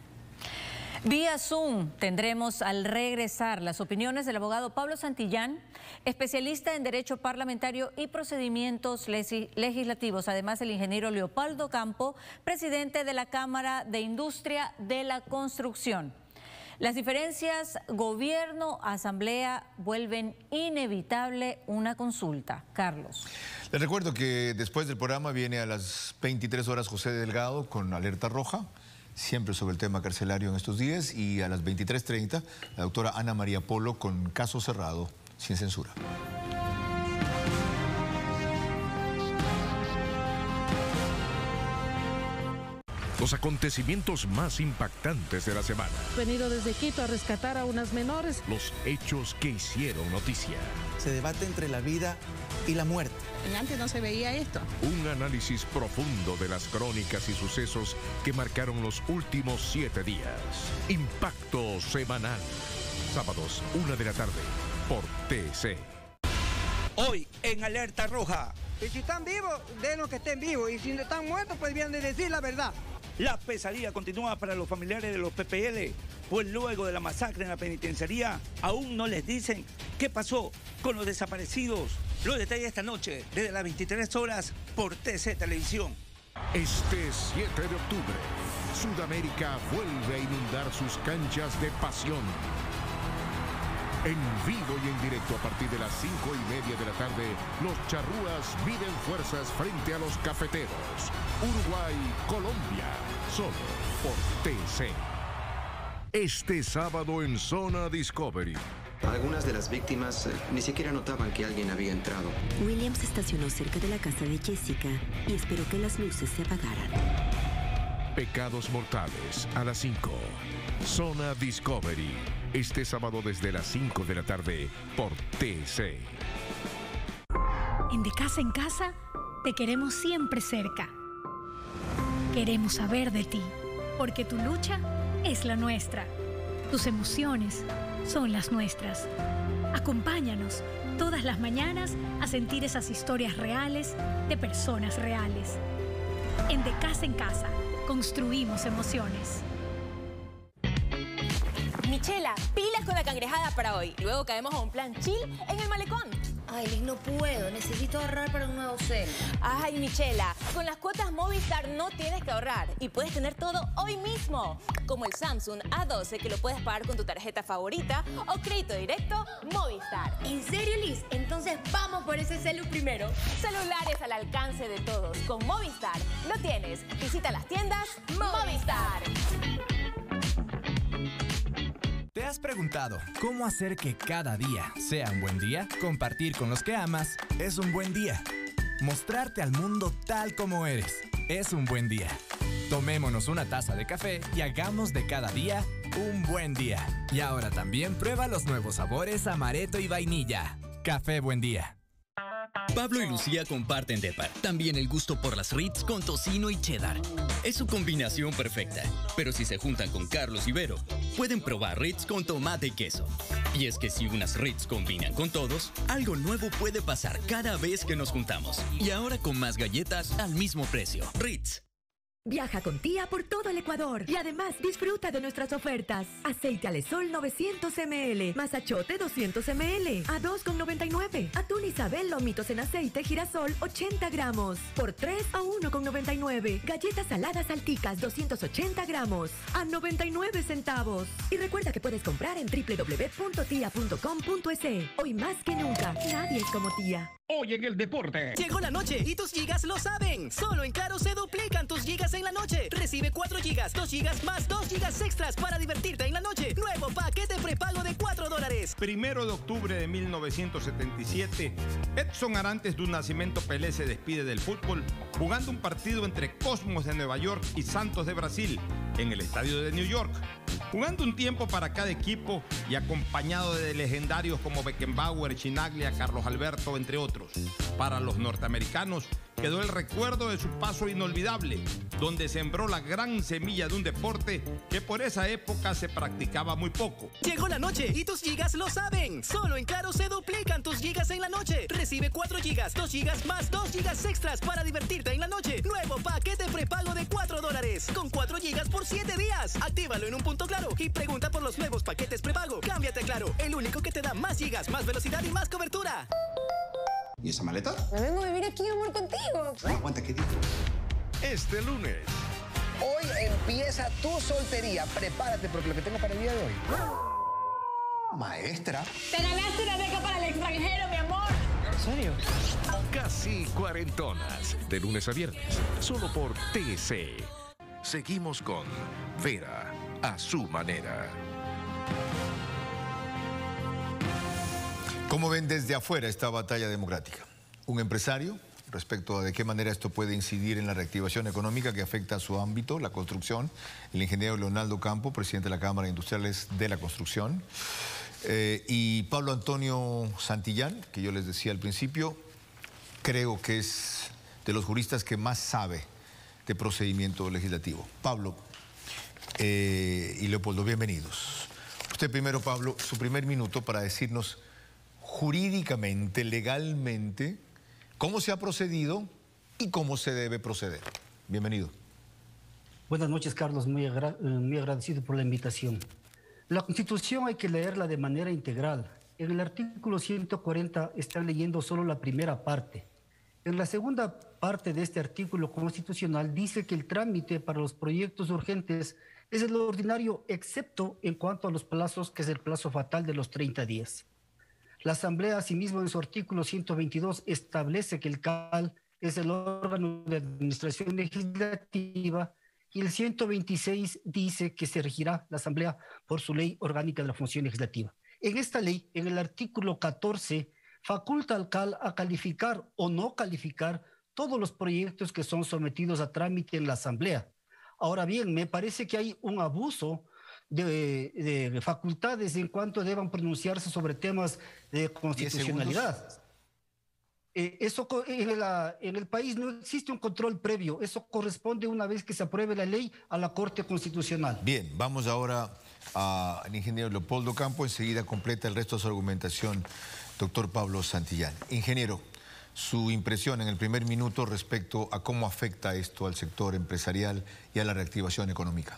Vía Zoom tendremos al regresar las opiniones del abogado Pablo Santillán, especialista en Derecho Parlamentario y Procedimientos Legislativos, además el ingeniero Leopoldo Campo, presidente de la Cámara de Industria de la Construcción. Las diferencias gobierno-asamblea vuelven inevitable una consulta. Carlos. Les recuerdo que después del programa viene a las veintitrés horas José Delgado con Alerta Roja, siempre sobre el tema carcelario en estos días, y a las veintitrés treinta la doctora Ana María Polo con Caso Cerrado, sin censura. Los acontecimientos más impactantes de la semana. Venido desde Quito a rescatar a unas menores. Los hechos que hicieron noticia. Se debate entre la vida y la muerte. Antes no se veía esto. Un análisis profundo de las crónicas y sucesos que marcaron los últimos siete días. Impacto semanal. Sábados, una de la tarde, por T C. Hoy, en Alerta Roja. Y si están vivos, denos que estén vivos. Y si están muertos, pues vienen de decir la verdad. La pesadilla continúa para los familiares de los P P L, pues luego de la masacre en la penitenciaría, aún no les dicen qué pasó con los desaparecidos. Los detalles esta noche, desde las veintitrés horas, por T C Televisión. Este siete de octubre, Sudamérica vuelve a inundar sus canchas de pasión. En vivo y en directo a partir de las cinco y media de la tarde, los charrúas miden fuerzas frente a los cafeteros. Uruguay, Colombia, solo por T C. Este sábado en Zona Discovery. Algunas de las víctimas eh, ni siquiera notaban que alguien había entrado. William se estacionó cerca de la casa de Jessica y esperó que las luces se apagaran. Pecados Mortales a las cinco. Zona Discovery. Este sábado desde las cinco de la tarde por T C. En De Casa en Casa te queremos siempre cerca. Queremos saber de ti, porque tu lucha es la nuestra. Tus emociones son las nuestras. Acompáñanos todas las mañanas a sentir esas historias reales de personas reales. En De Casa en Casa, construimos emociones. Michela, pilas con la cangrejada para hoy. Luego caemos a un plan chill en el malecón. Ay, Liz, no puedo. Necesito ahorrar para un nuevo cel. Ay, Michela, con las cuotas Movistar no tienes que ahorrar y puedes tener todo hoy mismo. Como el Samsung A doce, que lo puedes pagar con tu tarjeta favorita, o crédito directo Movistar. ¿En serio, Liz? Entonces vamos por ese celu primero. Celulares al alcance de todos. Con Movistar lo tienes. Visita las tiendas Movistar. ¿Te has preguntado cómo hacer que cada día sea un buen día? Compartir con los que amas es un buen día. Mostrarte al mundo tal como eres es un buen día. Tomémonos una taza de café y hagamos de cada día un buen día. Y ahora también prueba los nuevos sabores amaretto y vainilla. Café Buen Día. Pablo y Lucía comparten Depar, también el gusto por las Ritz con tocino y cheddar. Es su combinación perfecta, pero si se juntan con Carlos y Vero, pueden probar Ritz con tomate y queso. Y es que si unas Ritz combinan con todos, algo nuevo puede pasar cada vez que nos juntamos. Y ahora con más galletas al mismo precio. Ritz. Viaja con Tía por todo el Ecuador y además disfruta de nuestras ofertas. Aceite Alesol novecientos mililitros, más achote doscientos mililitros a dos con noventa y nueve. Atún Isabel lomitos en aceite girasol ochenta gramos por tres a uno con noventa y nueve. Galletas saladas Alticas doscientos ochenta gramos a noventa y nueve centavos. Y recuerda que puedes comprar en doble u doble u doble u punto tia punto com punto es. Hoy más que nunca, nadie es como Tía. Hoy en el deporte. Llegó la noche y tus gigas lo saben. Solo en Claro se duplican tus gigas en la noche. Recibe cuatro gigas, dos gigas más dos gigas extras para divertirte en la noche. Nuevo paquete prepago de cuatro dólares. Primero de octubre de mil novecientos setenta y siete, Edson Arantes do Nascimento Pelé se despide del fútbol jugando un partido entre Cosmos de Nueva York y Santos de Brasil en el estadio de New York. Jugando un tiempo para cada equipo y acompañado de legendarios como Beckenbauer, Chinaglia, Carlos Alberto, entre otros. Para los norteamericanos quedó el recuerdo de su paso inolvidable, donde sembró la gran semilla de un deporte que por esa época se practicaba muy poco. Llegó la noche y tus gigas lo saben. Solo en Claro se duplican tus gigas en la noche. Recibe cuatro gigas, dos gigas más dos gigas extras para divertirte en la noche. Nuevo paquete prepago de cuatro dólares con cuatro gigas por siete días. Actívalo en un punto Claro y pregunta por los nuevos paquetes prepago. Cámbiate a Claro, el único que te da más gigas, más velocidad y más cobertura. ¿Y esa maleta? Me vengo a vivir aquí, amor, contigo. No, aguanta, ¿qué dijo? Este lunes. Hoy empieza tu soltería. Prepárate porque lo que tengo para el día de hoy. Maestra. Te ganaste una beca para el extranjero, mi amor. ¿En serio? Casi cuarentonas. De lunes a viernes. Solo por T C. Seguimos con Vera a su manera. ¿Cómo ven desde afuera esta batalla democrática? Un empresario, respecto a de qué manera esto puede incidir en la reactivación económica que afecta a su ámbito, la construcción, el ingeniero Leonardo Campo, presidente de la Cámara de Industriales de la Construcción, eh, y Pablo Antonio Santillán, que yo les decía al principio, creo que es de los juristas que más sabe de procedimiento legislativo. Pablo eh, y Leopoldo, bienvenidos. Usted primero, Pablo, su primer minuto para decirnos jurídicamente, legalmente, cómo se ha procedido y cómo se debe proceder. Bienvenido. Buenas noches, Carlos. Muy, agra muy agradecido por la invitación. La Constitución hay que leerla de manera integral. En el artículo ciento cuarenta están leyendo solo la primera parte. En la segunda parte de este artículo constitucional dice que el trámite para los proyectos urgentes es el ordinario, excepto en cuanto a los plazos, que es el plazo fatal de los treinta días. La Asamblea, asimismo, en su artículo ciento veintidós, establece que el C A L es el órgano de administración legislativa y el ciento veintiséis dice que se regirá la Asamblea por su ley orgánica de la función legislativa. En esta ley, en el artículo catorce, faculta al C A L a calificar o no calificar todos los proyectos que son sometidos a trámite en la Asamblea. Ahora bien, me parece que hay un abuso de, de facultades en cuanto deban pronunciarse sobre temas de constitucionalidad. Eh, eso en, la, en el país no existe un control previo, eso corresponde una vez que se apruebe la ley a la Corte Constitucional. Bien, vamos ahora al ingeniero Leopoldo Campo, enseguida completa el resto de su argumentación, doctor Pablo Santillán. Ingeniero, su impresión en el primer minuto respecto a cómo afecta esto al sector empresarial y a la reactivación económica.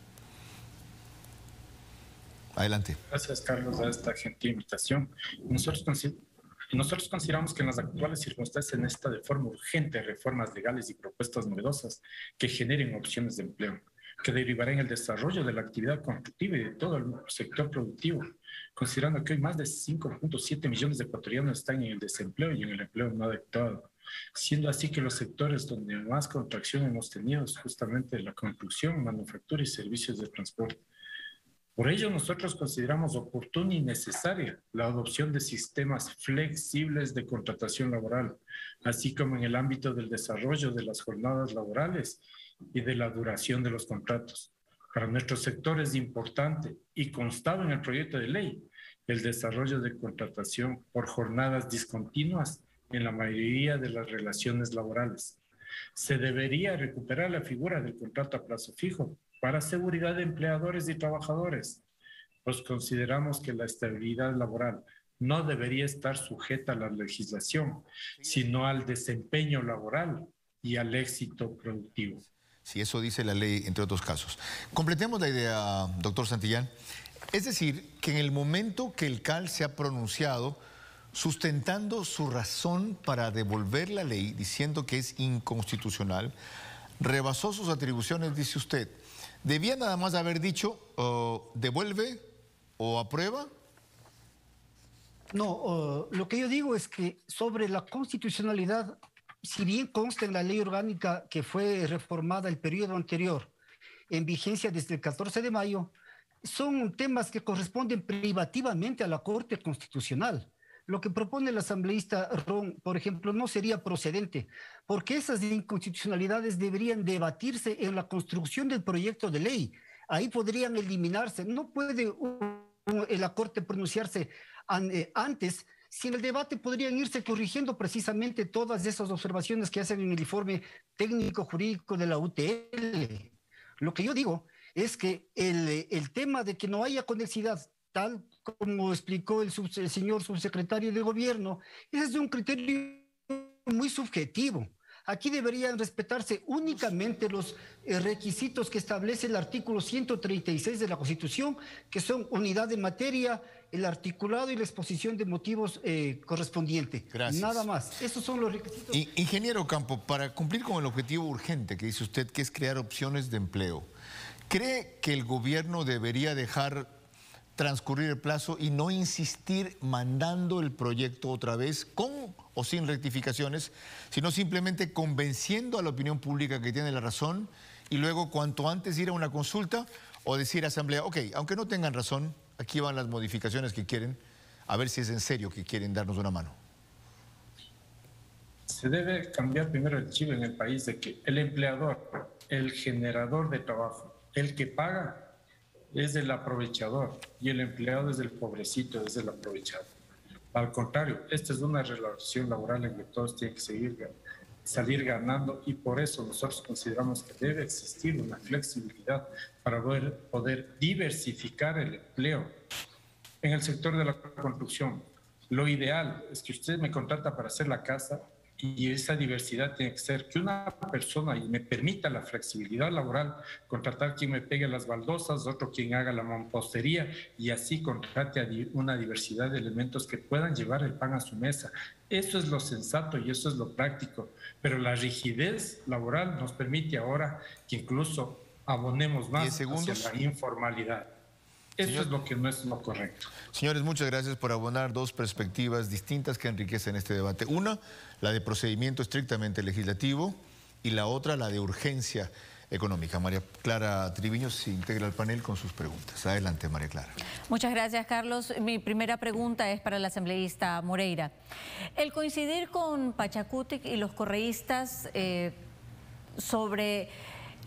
Adelante. Gracias, Carlos, a esta gentil invitación. Nosotros consideramos Nosotros consideramos que en las actuales circunstancias se necesita de forma urgente reformas legales y propuestas novedosas que generen opciones de empleo, que derivarán en el desarrollo de la actividad constructiva y de todo el sector productivo, considerando que hoy más de cinco punto siete millones de ecuatorianos están en el desempleo y en el empleo no adecuado, siendo así que los sectores donde más contracción hemos tenido es justamente la construcción, manufactura y servicios de transporte. Por ello, nosotros consideramos oportuna y necesaria la adopción de sistemas flexibles de contratación laboral, así como en el ámbito del desarrollo de las jornadas laborales y de la duración de los contratos. Para nuestro sector es importante y constaba en el proyecto de ley el desarrollo de contratación por jornadas discontinuas en la mayoría de las relaciones laborales. Se debería recuperar la figura del contrato a plazo fijo para seguridad de empleadores y trabajadores, pues consideramos que la estabilidad laboral no debería estar sujeta a la legislación, sino al desempeño laboral y al éxito productivo. Sí, eso dice la ley, entre otros casos. Completemos la idea, doctor Santillán. Es decir, que en el momento que el C A L se ha pronunciado sustentando su razón para devolver la ley, diciendo que es inconstitucional, rebasó sus atribuciones, dice usted. ¿Debía nada más haber dicho uh, devuelve o aprueba? No, uh, lo que yo digo es que sobre la constitucionalidad, si bien consta en la ley orgánica que fue reformada el periodo anterior, en vigencia desde el catorce de mayo, son temas que corresponden privativamente a la Corte Constitucional. Lo que propone el asambleísta Ron, por ejemplo, no sería procedente, porque esas inconstitucionalidades deberían debatirse en la construcción del proyecto de ley. Ahí podrían eliminarse. No puede un, un, la Corte pronunciarse an, eh, antes. Si en el debate podrían irse corrigiendo precisamente todas esas observaciones que hacen en el informe técnico jurídico de la U T L. Lo que yo digo es que el, el tema de que no haya conexidad, tal como explicó el, sub, el señor subsecretario de Gobierno, ese es un criterio muy subjetivo. Aquí deberían respetarse únicamente los eh, requisitos que establece el artículo ciento treinta y seis de la Constitución, que son unidad de materia, el articulado y la exposición de motivos eh, correspondiente. Gracias. Nada más. Esos son los requisitos. I- Ingeniero Campo, para cumplir con el objetivo urgente que dice usted, que es crear opciones de empleo, ¿cree que el gobierno debería dejar transcurrir el plazo y no insistir mandando el proyecto otra vez con o sin rectificaciones, sino simplemente convenciendo a la opinión pública que tiene la razón y luego cuanto antes ir a una consulta o decir a asamblea, ok, aunque no tengan razón, aquí van las modificaciones que quieren, a ver si es en serio que quieren darnos una mano? Se debe cambiar primero el chip en el país de que el empleador, el generador de trabajo, el que paga, es el aprovechador y el empleado es el pobrecito, es el aprovechado. Al contrario, esta es una relación laboral en que todos tienen que seguir, salir ganando y por eso nosotros consideramos que debe existir una flexibilidad para poder, poder diversificar el empleo. En el sector de la construcción, lo ideal es que usted me contrata para hacer la casa y esa diversidad tiene que ser que una persona y me permita la flexibilidad laboral, contratar quien me pegue las baldosas, otro quien haga la mampostería y así contrate a una diversidad de elementos que puedan llevar el pan a su mesa. Eso es lo sensato y eso es lo práctico, pero la rigidez laboral nos permite ahora que incluso abonemos más hacia la informalidad. Eso Señor, es lo que no es lo correcto. Señores, muchas gracias por abonar dos perspectivas distintas que enriquecen este debate. Una, la de procedimiento estrictamente legislativo y la otra, la de urgencia económica. María Clara Triviño se integra al panel con sus preguntas. Adelante, María Clara. Muchas gracias, Carlos. Mi primera pregunta es para el asambleísta Moreira. El coincidir con Pachacutic y los correístas eh, sobre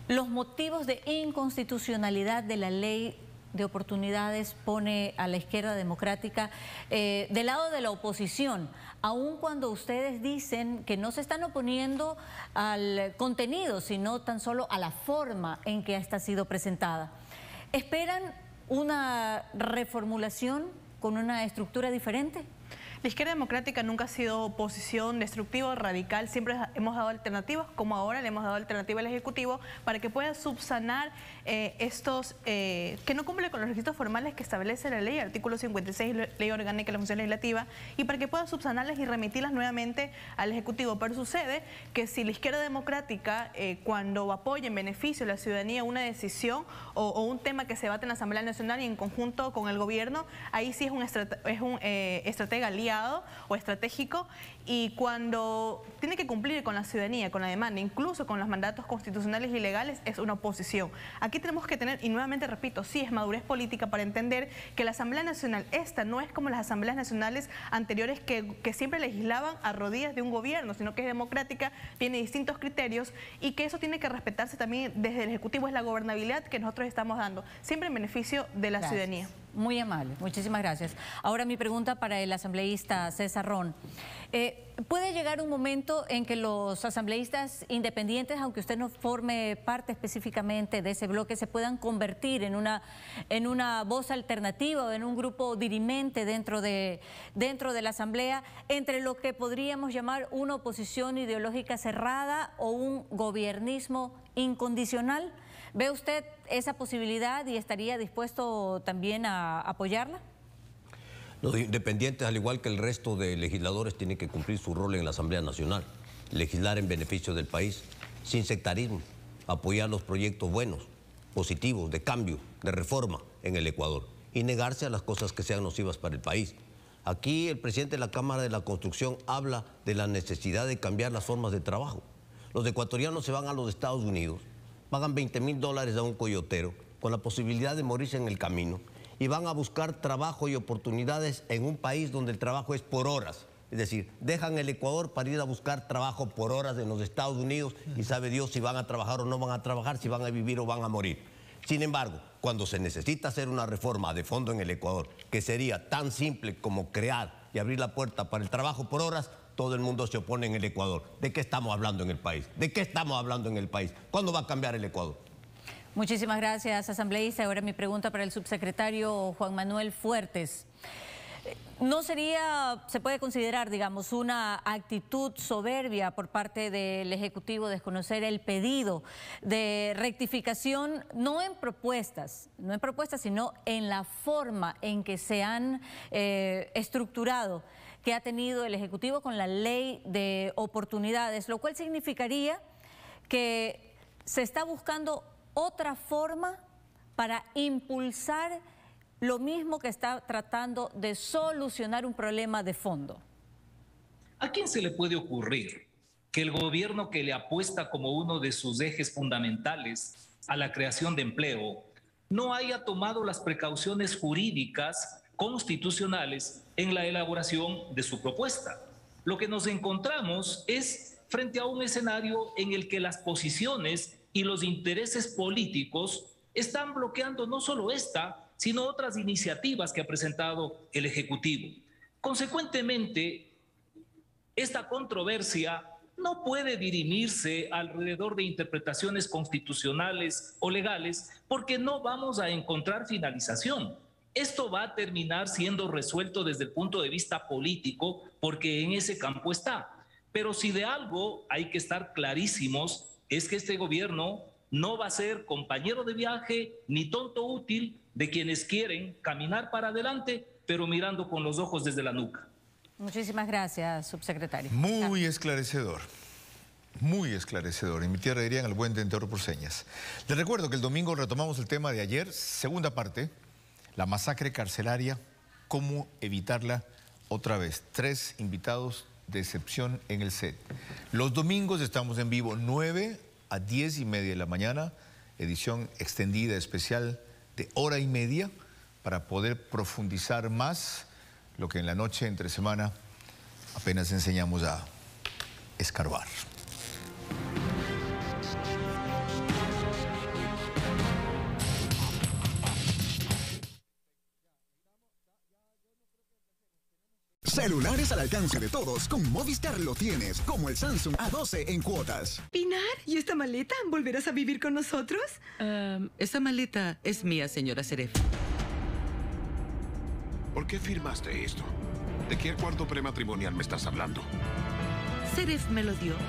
los motivos de inconstitucionalidad de la ley de oportunidades pone a la izquierda democrática eh, del lado de la oposición, aun cuando ustedes dicen que no se están oponiendo al contenido, sino tan solo a la forma en que esta ha sido presentada. ¿Esperan una reformulación con una estructura diferente? La izquierda democrática nunca ha sido oposición destructiva o radical, siempre hemos dado alternativas, como ahora le hemos dado alternativa al Ejecutivo para que pueda subsanar eh, estos, eh, que no cumplen con los requisitos formales que establece la ley, artículo cincuenta y seis, Ley Orgánica de la Función Legislativa, y para que pueda subsanarlas y remitirlas nuevamente al Ejecutivo. Pero sucede que si la izquierda democrática, eh, cuando apoya en beneficio de la ciudadanía una decisión o, o un tema que se debate en la Asamblea Nacional y en conjunto con el gobierno, ahí sí es un, estrate es un eh, estratega aliado o estratégico, y cuando tiene que cumplir con la ciudadanía, con la demanda, incluso con los mandatos constitucionales y legales, es una oposición. Aquí tenemos que tener, y nuevamente repito, sí es madurez política para entender que la Asamblea Nacional, esta no es como las asambleas nacionales anteriores que, que siempre legislaban a rodillas de un gobierno, sino que es democrática, tiene distintos criterios y que eso tiene que respetarse también desde el Ejecutivo, es la gobernabilidad que nosotros estamos dando, siempre en beneficio de la Gracias. ciudadanía. Muy amable, muchísimas gracias. Ahora mi pregunta para el asambleísta César Ron. Eh, ¿Puede llegar un momento en que los asambleístas independientes, aunque usted no forme parte específicamente de ese bloque, se puedan convertir en una, en una voz alternativa o en un grupo dirimente dentro de, dentro de la asamblea, entre lo que podríamos llamar una oposición ideológica cerrada o un gobiernismo incondicional? ¿Ve usted esa posibilidad y estaría dispuesto también a apoyarla? Los independientes, al igual que el resto de legisladores, tienen que cumplir su rol en la Asamblea Nacional, legislar en beneficio del país, sin sectarismo, apoyar los proyectos buenos, positivos, de cambio, de reforma en el Ecuador y negarse a las cosas que sean nocivas para el país. Aquí el presidente de la Cámara de la Construcción habla de la necesidad de cambiar las formas de trabajo. Los ecuatorianos se van a los Estados Unidos, pagan veinte mil dólares a un coyotero con la posibilidad de morirse en el camino y van a buscar trabajo y oportunidades en un país donde el trabajo es por horas. Es decir, dejan el Ecuador para ir a buscar trabajo por horas en los Estados Unidos y sabe Dios si van a trabajar o no van a trabajar, si van a vivir o van a morir. Sin embargo, cuando se necesita hacer una reforma de fondo en el Ecuador, que sería tan simple como crear y abrir la puerta para el trabajo por horas, todo el mundo se opone en el Ecuador. ¿De qué estamos hablando en el país? ¿De qué estamos hablando en el país? ¿Cuándo va a cambiar el Ecuador? Muchísimas gracias, asambleísta. Ahora mi pregunta para el subsecretario Juan Manuel Fuertes. ¿No sería, se puede considerar, digamos, una actitud soberbia por parte del Ejecutivo desconocer el pedido de rectificación, no en propuestas, no en propuestas, sino en la forma en que se han eh, estructurado, que ha tenido el Ejecutivo con la ley de oportunidades, lo cual significaría que se está buscando otra forma para impulsar lo mismo que está tratando de solucionar un problema de fondo? ¿A quién se le puede ocurrir que el gobierno que le apuesta como uno de sus ejes fundamentales a la creación de empleo no haya tomado las precauciones jurídicas constitucionales en la elaboración de su propuesta? Lo que nos encontramos es frente a un escenario en el que las posiciones y los intereses políticos están bloqueando no solo esta, sino otras iniciativas que ha presentado el Ejecutivo. Consecuentemente, esta controversia no puede dirimirse alrededor de interpretaciones constitucionales o legales porque no vamos a encontrar finalización. Esto va a terminar siendo resuelto desde el punto de vista político porque en ese campo está. Pero si de algo hay que estar clarísimos es que este gobierno no va a ser compañero de viaje ni tonto útil de quienes quieren caminar para adelante, pero mirando con los ojos desde la nuca. Muchísimas gracias, subsecretario. Muy esclarecedor, muy esclarecedor. En mi tierra dirían el buen tentador por señas. Les recuerdo que el domingo retomamos el tema de ayer, segunda parte, la masacre carcelaria, cómo evitarla otra vez. Tres invitados de excepción en el set. Los domingos estamos en vivo, nueve a diez y media de la mañana, edición extendida especial de hora y media para poder profundizar más lo que en la noche entre semana apenas enseñamos a escarbar. Celulares al alcance de todos, con Movistar lo tienes, como el Samsung A doce en cuotas. Pinar, ¿y esta maleta? ¿Volverás a vivir con nosotros? Um, esa maleta es mía, señora Seref. ¿Por qué firmaste esto? ¿De qué acuerdo prematrimonial me estás hablando? Seref me lo dio.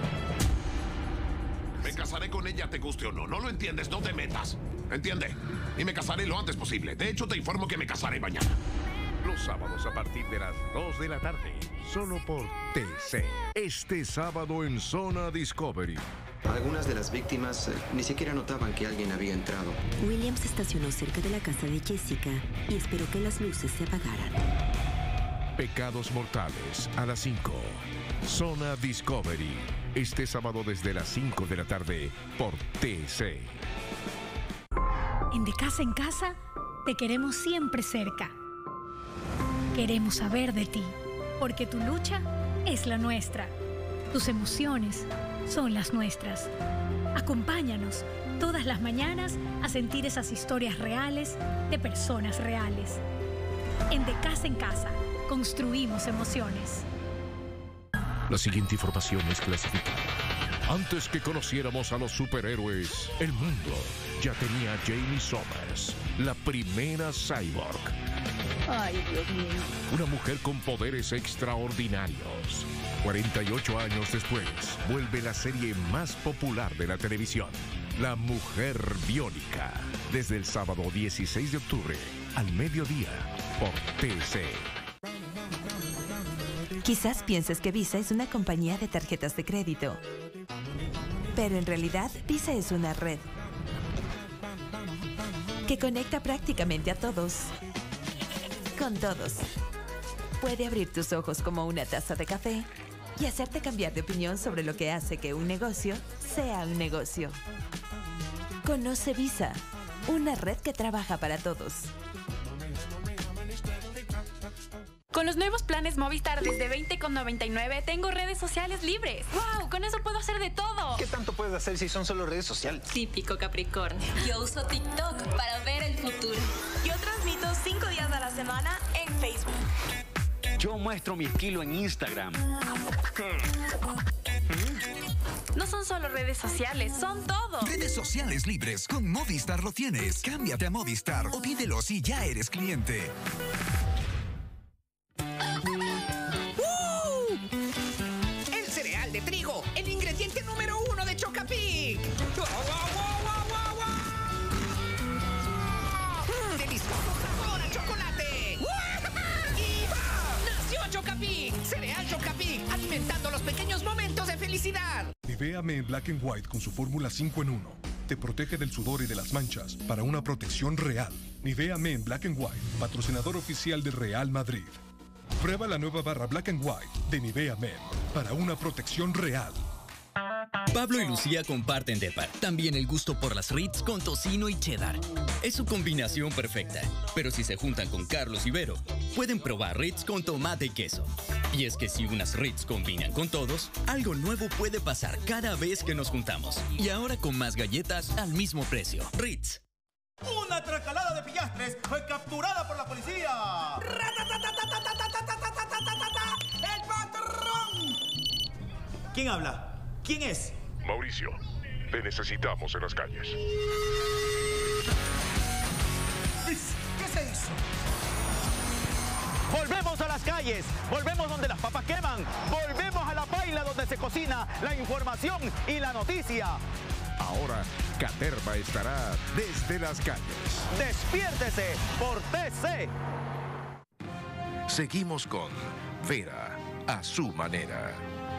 Me casaré con ella, te guste o no. No lo entiendes, no te metas. ¿Entiende? Y me casaré lo antes posible. De hecho, te informo que me casaré mañana. Los sábados a partir de las dos de la tarde, solo por T C. Este sábado en Zona Discovery. Algunas de las víctimas eh, ni siquiera notaban que alguien había entrado. William se estacionó cerca de la casa de Jessica y esperó que las luces se apagaran. Pecados mortales a las cinco. Zona Discovery. Este sábado desde las cinco de la tarde por T C. En De Casa en Casa, te queremos siempre cerca. Queremos saber de ti, porque tu lucha es la nuestra. Tus emociones son las nuestras. Acompáñanos todas las mañanas a sentir esas historias reales de personas reales. En De Casa en Casa, construimos emociones. La siguiente información es clasificada. Antes que conociéramos a los superhéroes, el mundo ya tenía a Jamie Summers, la primera cyborg. Ay, Dios mío. Una mujer con poderes extraordinarios. cuarenta y ocho años después, vuelve la serie más popular de la televisión, La Mujer Biónica. Desde el sábado dieciséis de octubre, al mediodía, por T C. Quizás pienses que Visa es una compañía de tarjetas de crédito, pero en realidad Visa es una red que conecta prácticamente a todos, con todos. Puede abrir tus ojos como una taza de café y hacerte cambiar de opinión sobre lo que hace que un negocio sea un negocio. Conoce Visa, una red que trabaja para todos. Con los nuevos planes Movistar desde veinte con noventa y nueve tengo redes sociales libres. ¡Wow! Con eso puedo hacer de todo. ¿Qué tanto puedes hacer si son solo redes sociales? Típico Capricornio. Yo uso TikTok para ver el futuro. Yo transmito cinco días a la semana en Facebook. Yo muestro mi estilo en Instagram. No son solo redes sociales, son todo. Redes sociales libres. Con Movistar lo tienes. Cámbiate a Movistar o pídelo si ya eres cliente. El cereal de trigo, el ingrediente número uno de Chocapic. ¡Delicioso sabor a chocolate! ¡Y va! ¡Nació Chocapic! Cereal Chocapic, alimentando los pequeños momentos de felicidad. Nivea Men Black and White con su fórmula cinco en uno. Te protege del sudor y de las manchas para una protección real. Nivea Men Black and White, patrocinador oficial de Real Madrid. Prueba la nueva barra Black and White de Nivea Men para una protección real. Pablo y Lucía comparten Depar. También el gusto por las Ritz con tocino y cheddar. Es su combinación perfecta. Pero si se juntan con Carlos y Vero, pueden probar Ritz con tomate y queso. Y es que si unas Ritz combinan con todos, algo nuevo puede pasar cada vez que nos juntamos. Y ahora con más galletas al mismo precio. Ritz. Una tracalada de pillastres fue capturada por la policía. ¡El patrón! ¿Quién habla? ¿Quién es? Mauricio, te necesitamos en las calles. ¿Qué se hizo? Volvemos a las calles, volvemos donde las papas queman, volvemos a la paila donde se cocina la información y la noticia. Ahora, Caterva estará desde las calles. Despiértese por T C. Seguimos con Vera, a su manera.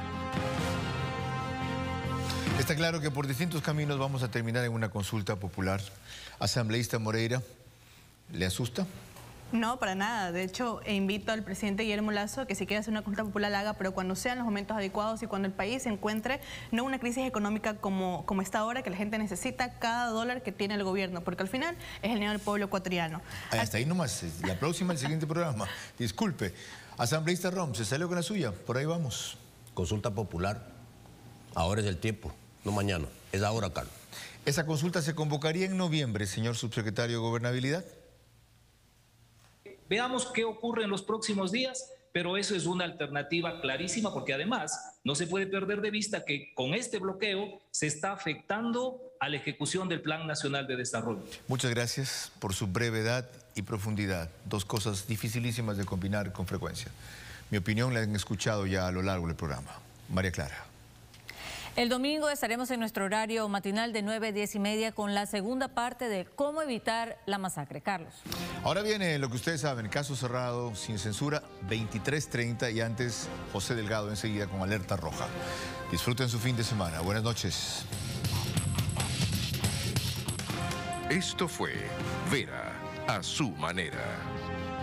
Está claro que por distintos caminos vamos a terminar en una consulta popular. Asambleísta Moreira, ¿le asusta? No, para nada. De hecho, invito al presidente Guillermo Lasso a que si quiere hacer una consulta popular la haga, pero cuando sean los momentos adecuados y cuando el país se encuentre no una crisis económica como, como está ahora, que la gente necesita cada dólar que tiene el gobierno, porque al final es el dinero del pueblo ecuatoriano. Ay, hasta ahí nomás. La próxima, el siguiente programa. Disculpe. Asambleísta Rom, ¿se salió con la suya? Por ahí vamos. Consulta popular. Ahora es el tiempo, no mañana. Es ahora, Carlos. ¿Esa consulta se convocaría en noviembre, señor subsecretario de Gobernabilidad? Veamos qué ocurre en los próximos días pero eso es una alternativa clarísima porque además no se puede perder de vista que con este bloqueo se está afectando a la ejecución del Plan Nacional de Desarrollo. Muchas gracias por su brevedad y profundidad, dos cosas dificilísimas de combinar con frecuencia. Mi opinión la han escuchado ya a lo largo del programa. María Clara. El domingo estaremos en nuestro horario matinal de nueve a diez y media con la segunda parte de cómo evitar la masacre. Carlos. Ahora viene lo que ustedes saben, caso cerrado, sin censura, veintitrés treinta y antes José Delgado enseguida con alerta roja. Disfruten su fin de semana. Buenas noches. Esto fue Vera a su manera.